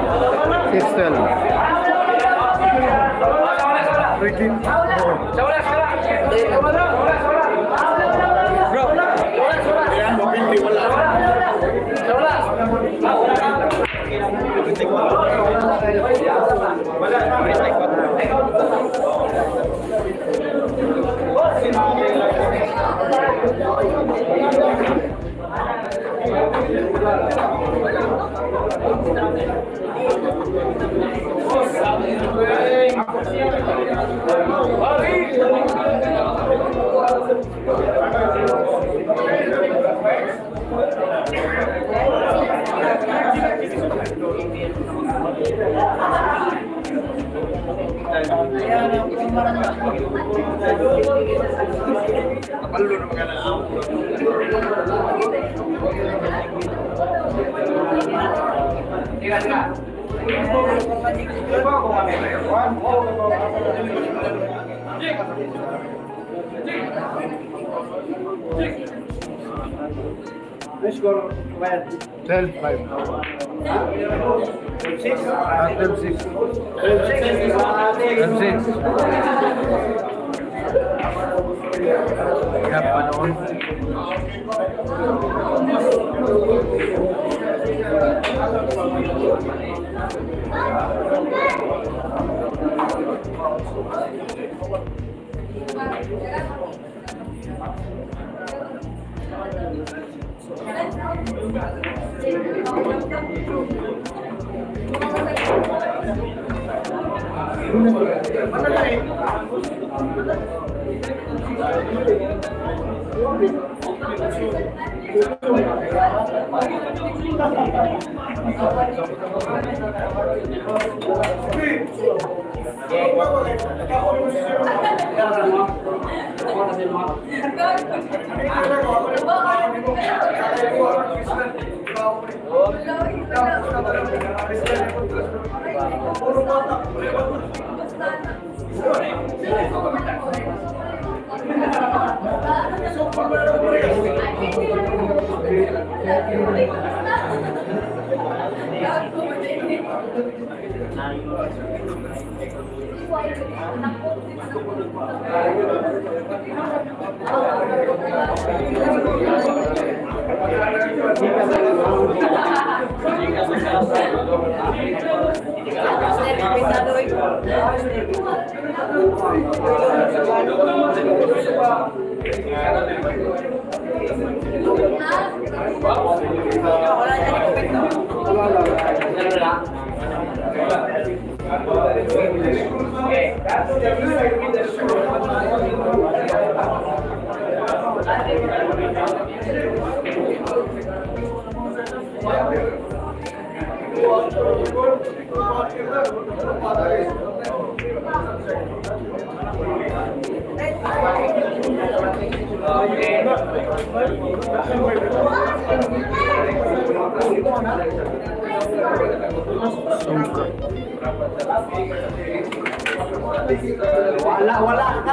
Basta na. Wala ka.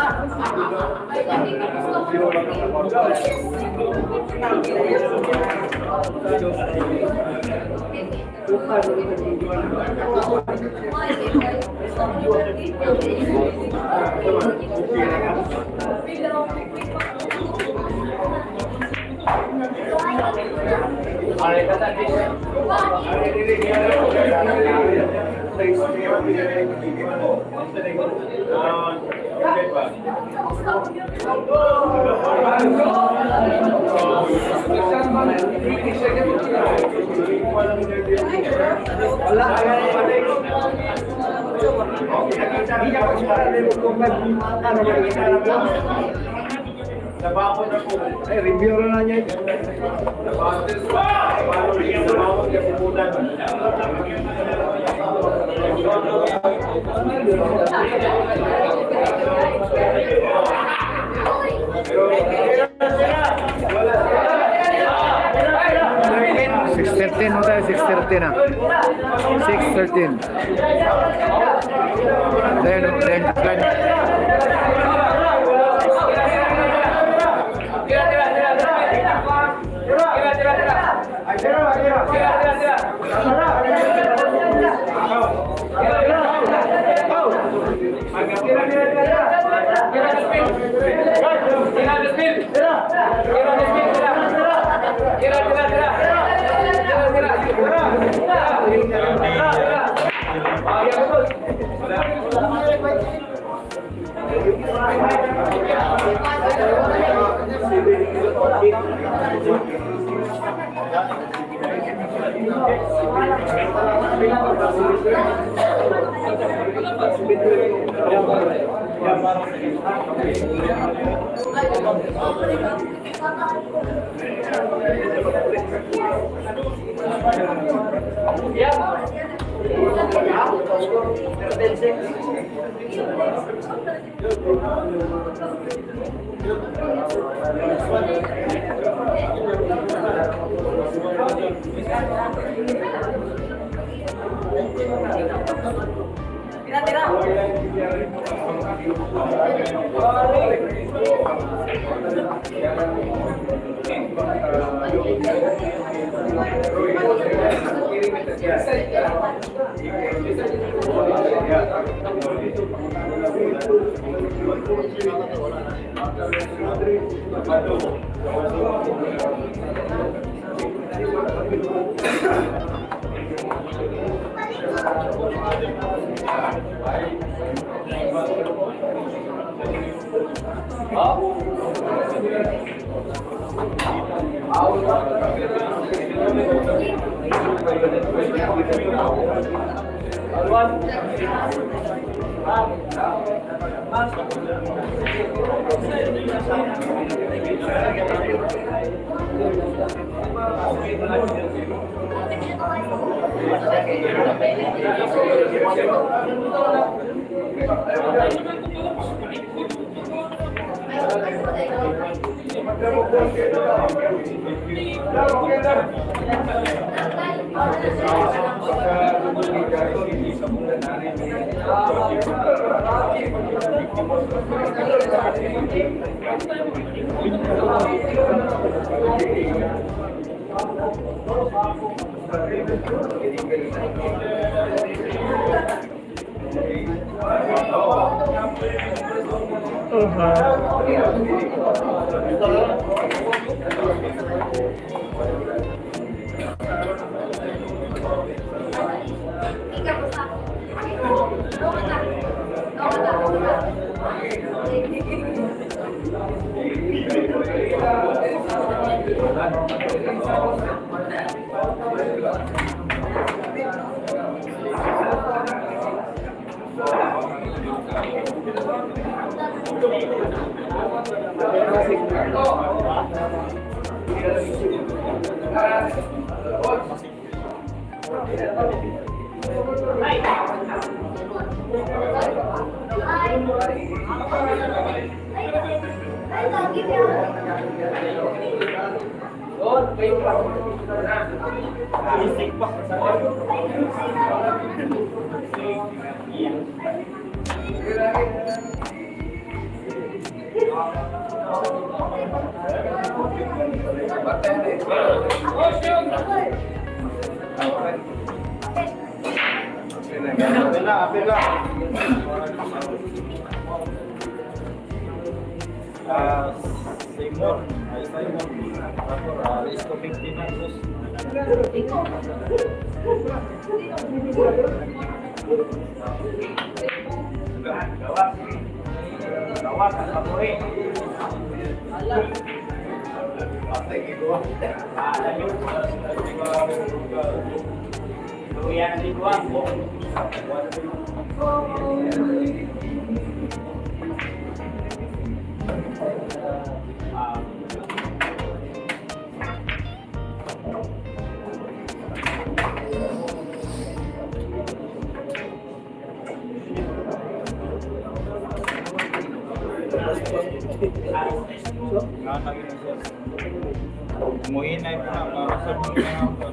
Review na niya. $6.13 mo tayo, $6.13 na. $6.13. Then, Simon, Isko 50 na terus. Gawat, favorit. Luyan di dua. Umuhin na ito na, makasal mo na ako.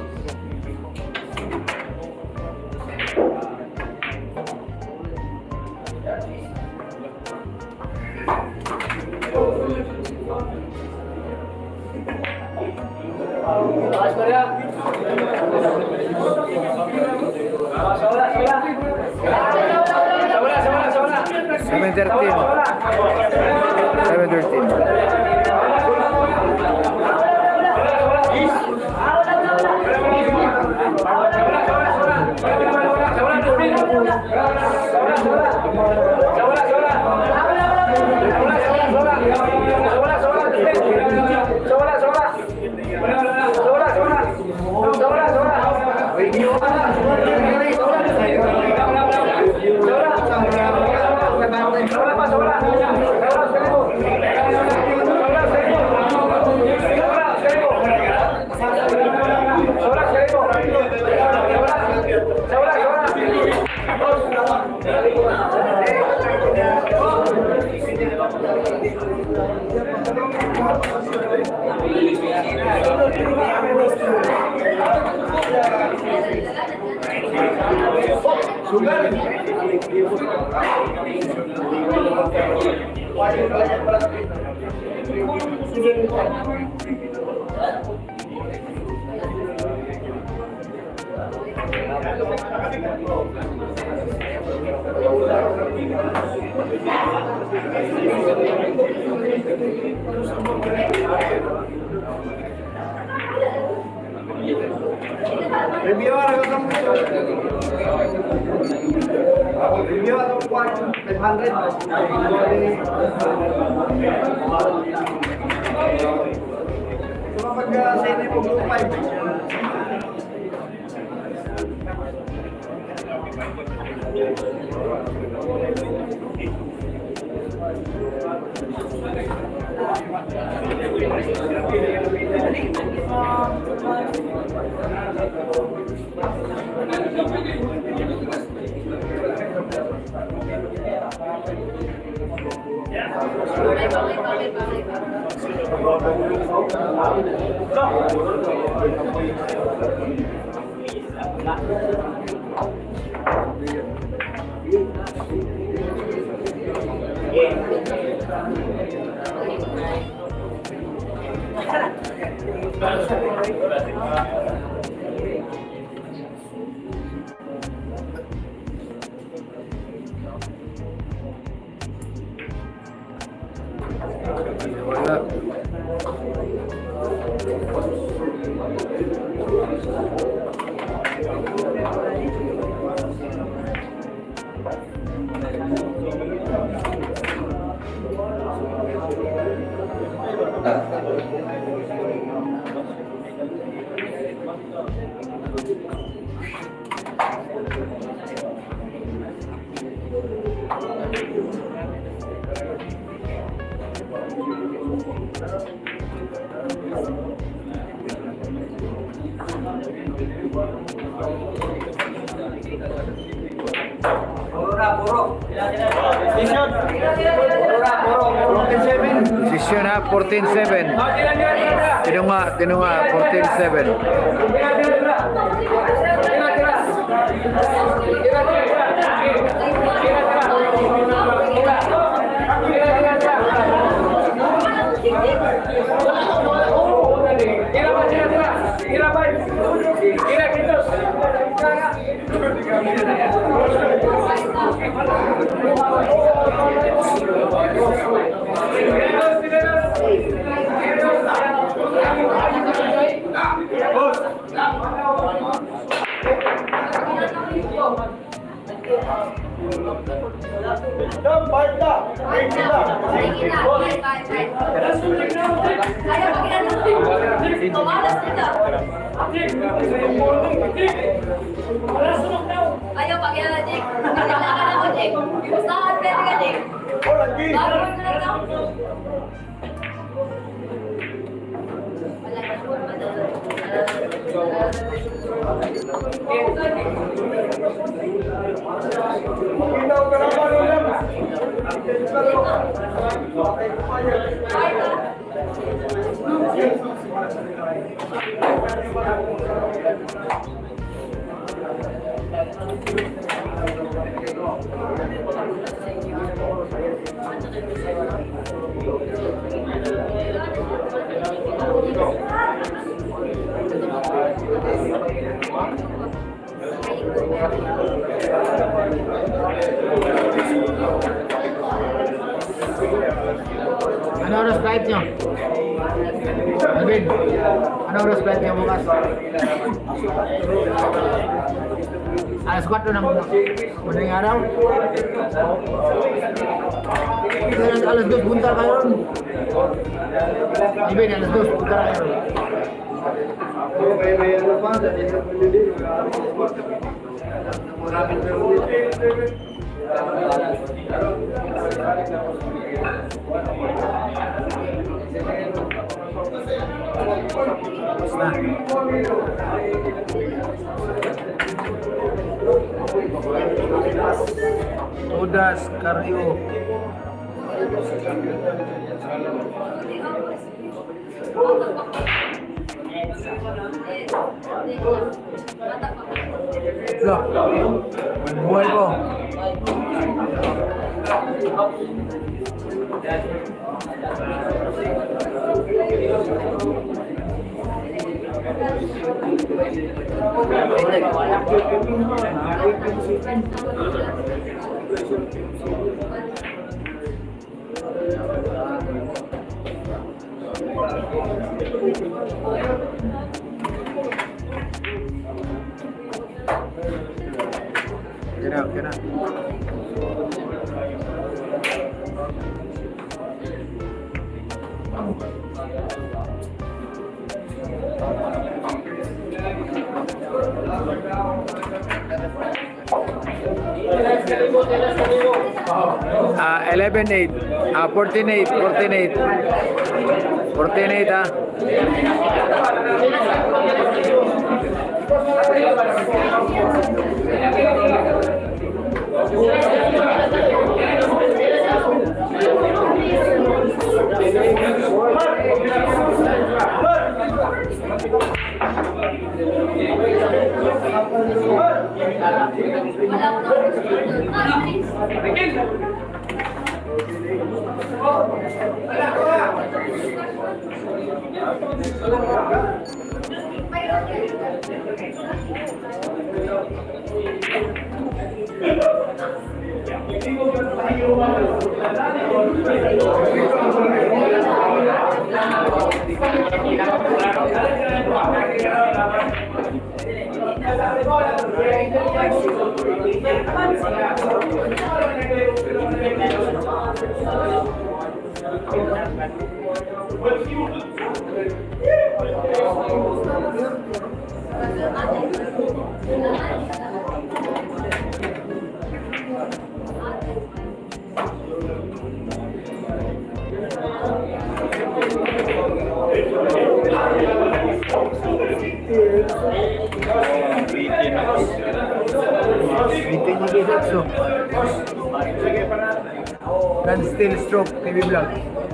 Review atau kuat 500. Cuma pagka sini po 5. Yeah. Wala. Desisyon ha, 14-7. Tinunga, 14-7. Ayo pakai aja, Jek. Kailangan ako, Jek. Usahawan pwede ka, Jek. Bago ko na lang. Ano oras flight nyo? Alvin, ano oras flight nyo bukas? Alas 4 na madaling araw? Alas 2 punta kayo ron. Alvin, alas 2 punta kayo ron. Todas Karyo. Loh, buhay ko. Kena. Ah, 11-8. Ah, 14-8. 14-8 ah. Meeting mo dito, so. Gun Still Stroke TV Vlog.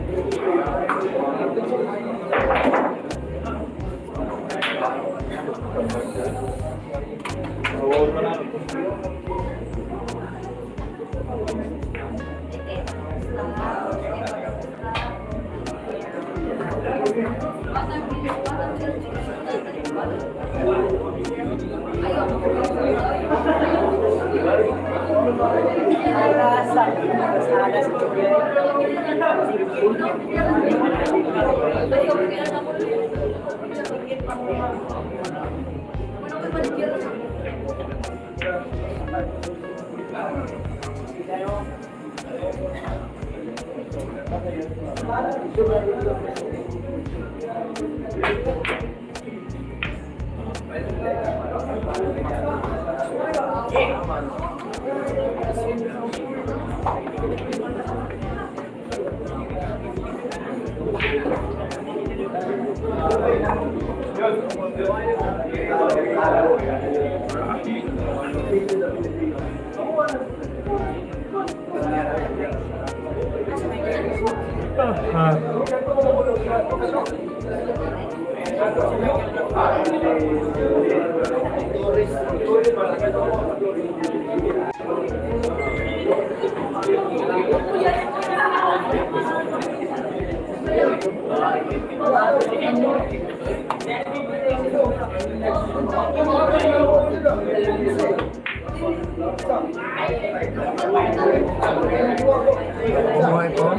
Buhay po.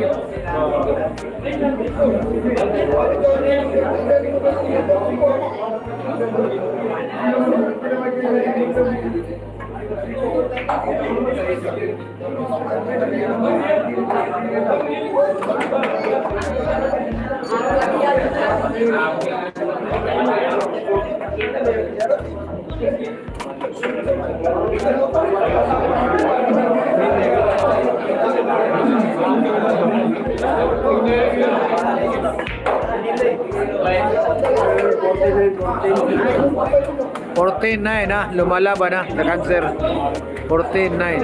$14.9 na, lumalaban na sa cancer. $14.9.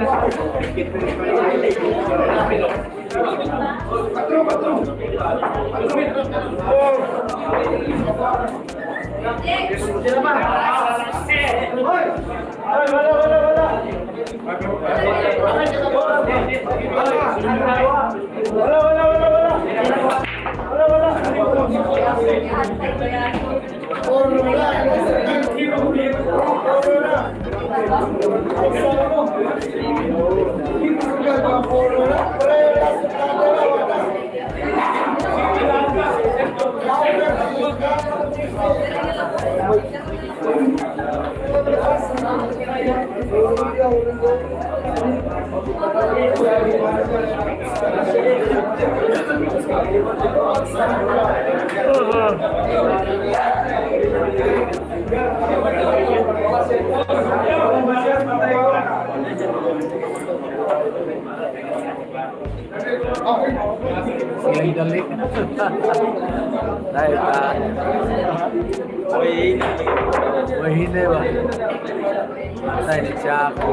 Sila'y dali. Dahil mahina ba? Dahil siya ako.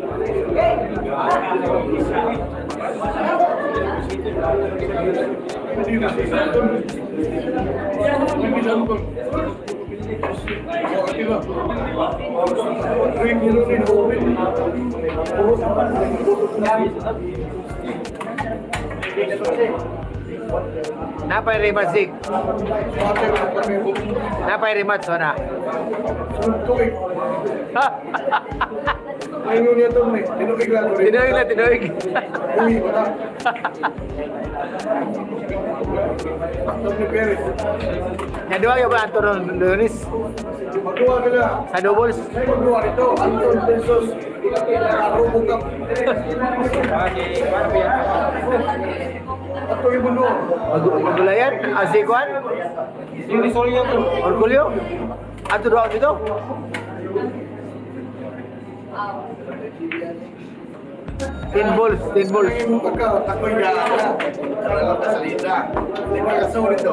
No. Napa yung rematch, Zik? Napa yung rematch, sana? Ayun niya ito, may tinuig lang. Tinuig na, tinuig. Uy, wala. Anton ni Perez. Nadua yung ba, Anton Lunis? Magduwa ka na. Sa doubles? Magduwa nito, Anton versus Robo Cup. Ato yung bundo. Magulayan? Azikuan? Yung Risolio to. Orgulyo? Ato doon dito? Ten balls. Ay mo ka, ako'y gana. Karang kasalita. Hindi mo kasaw nito.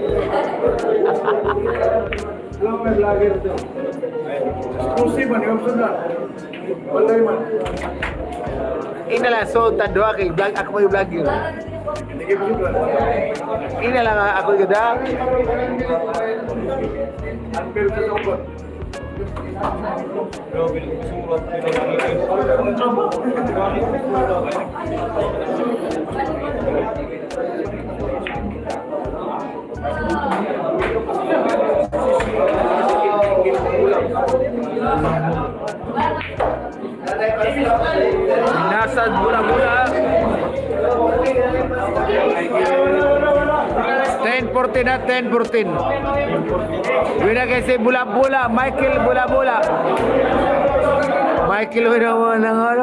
Hello, may vlogger ito. Exclusive man, yung sunod. Walay man. Ina lang, so tadwa kay vlog, ako may vlogger. Hindi kayo sunod. Ina lang ako yung gada. Unfair sa sokot. Grabe, surat pinag-iin. Nasad bola-bola. 10-14 na, 10-14. Wina kasi bola-bola, Michael bola-bola. Michael wina mo ng ano.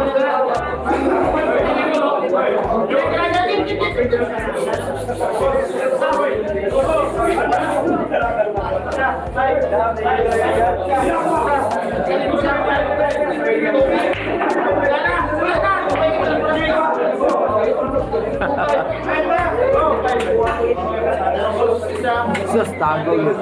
Sus, tago yun.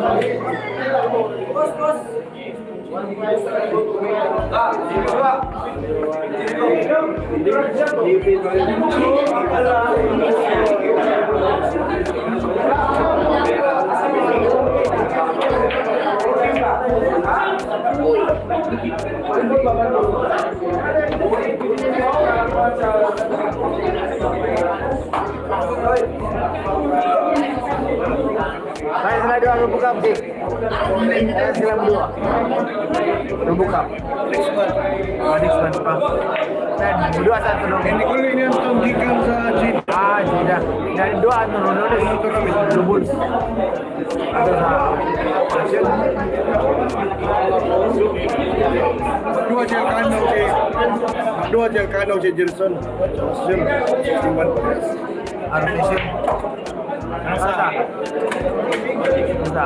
Kaya sila dua rubukan sih. Kaya sila berdua rubukan. Next month pa. Dan dua satu nung. Hindi ko rin yan itong gikan sa jeep. Ah, tidak. Dan dua anu nulis lubul. Ada sa. Dua jel kanaw si Jerson. Sim. Simpan. Arvision. Asa. Asa.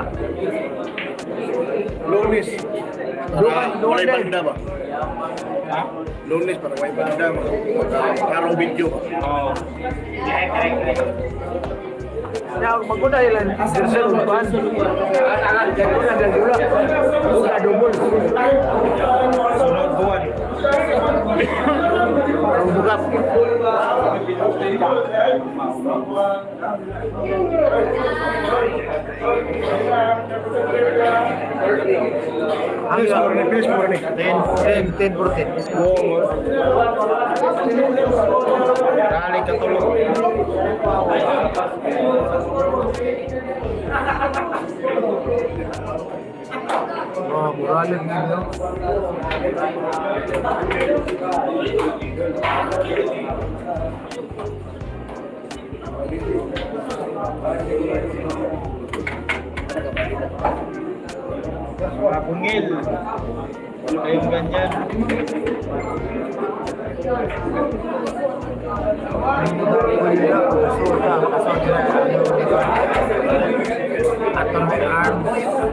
Lunes. Lunes. ba? Ha? Lunes para may banda magkarong video ba? Oo. Now, magkuna ilan Gerson upan. Magkuna dan juga. Buka double. Sunod buwan. Buka. Ang score ni Pes mo ni. 10-14. Dali katulog. Oh, muralit nyo. Mga bungil. Wala kayong ganyan. Atomic arms.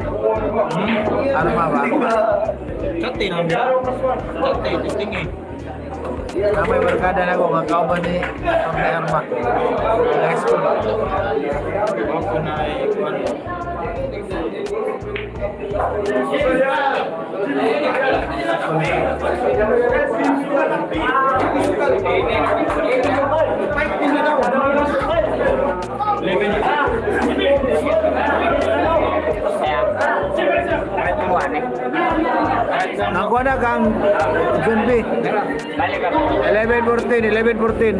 Arma ba? Kati namin. Kati, testing eh. May barkada na ako, kakauban ni Atomic Arma. High school. Ako na ay kuwan. Ang kuha na kang John B. 11-14, 11-14.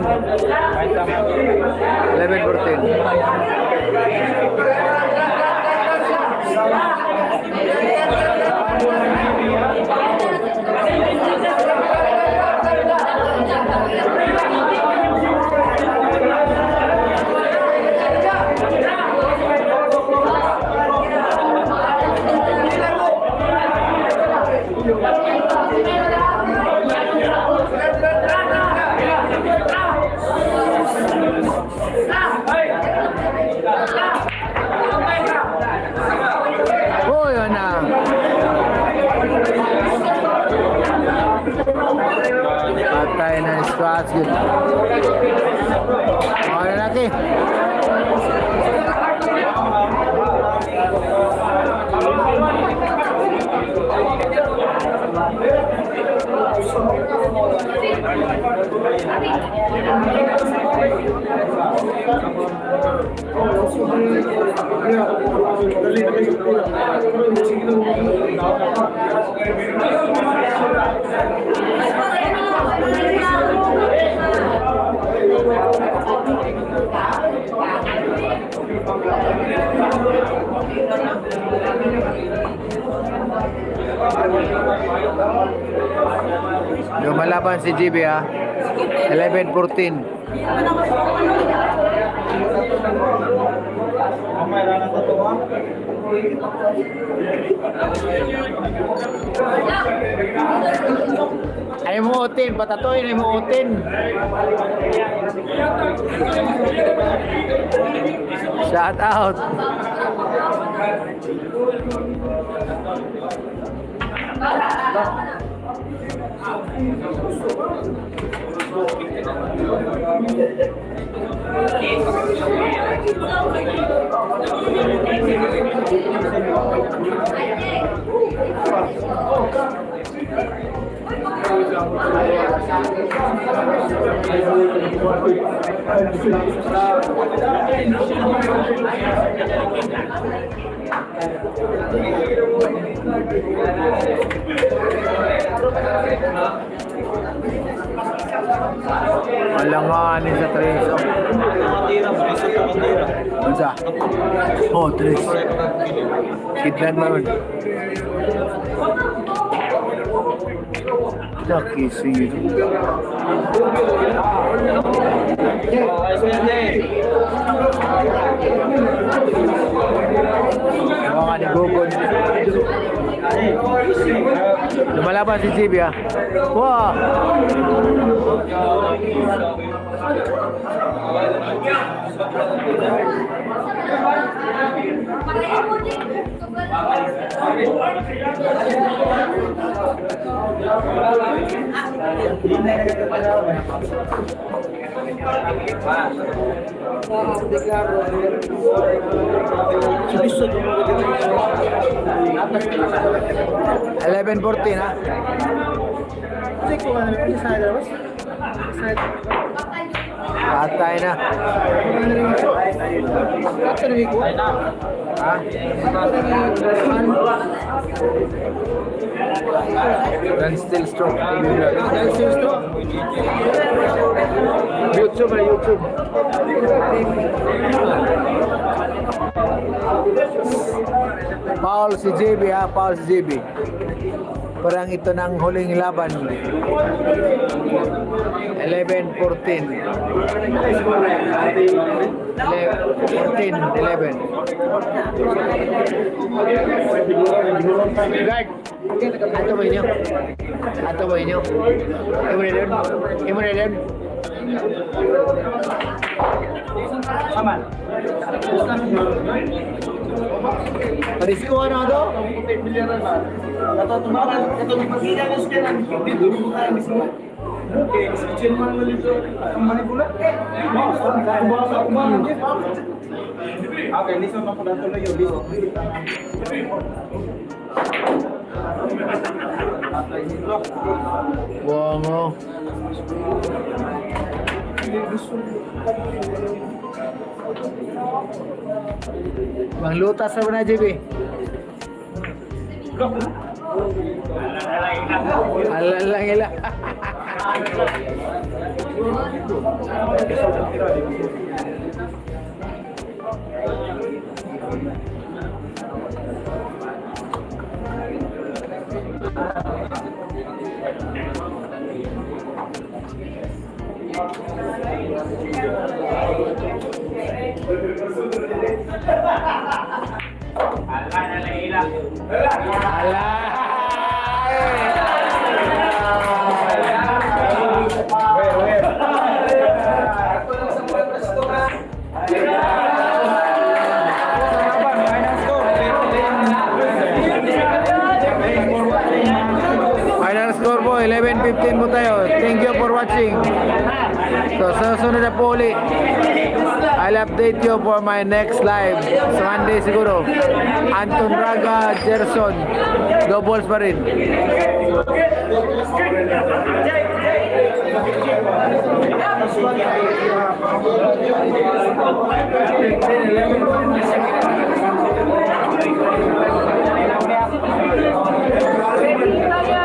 11-14. Oh, yun na. Patay na yung squats yun. Mga lalaki. Lumalaban si GB ha. 11-14. Ay mo utin, patatoy na mo utin. Shout out. Alanganin sa tres. Masa? Oh, tres. Kidlan mo yun. Nakising ito. Mga nagugod. Lumalaban si JB ha. Wow! Eleven 14 ha. Patay na. Dan still strong. YouTube na YouTube. Paul si JB ha, Paul si JB. Parang ito ng huling laban. 11-14. 14-11. Guard. Ato ba inyo? Ato ba inyo? Imo na din? Aman. Parisko na do? Atau tumakan, atau magpagila na siya ng duro mo kaya mismo. Okay, isipin mo naman ito ang manipulat. Okay, listen mo po na tuloy yung listen. Wow mo. Bang lutas na ba na, JB? Ala lang ila. Final score po, 11-15 po tayo. Thank you for watching. So, sa sunod na po ulit, I'll update you for my next live. Sa Monday siguro. Anton Raga, Gerson. Doubles pa rin. Thank you.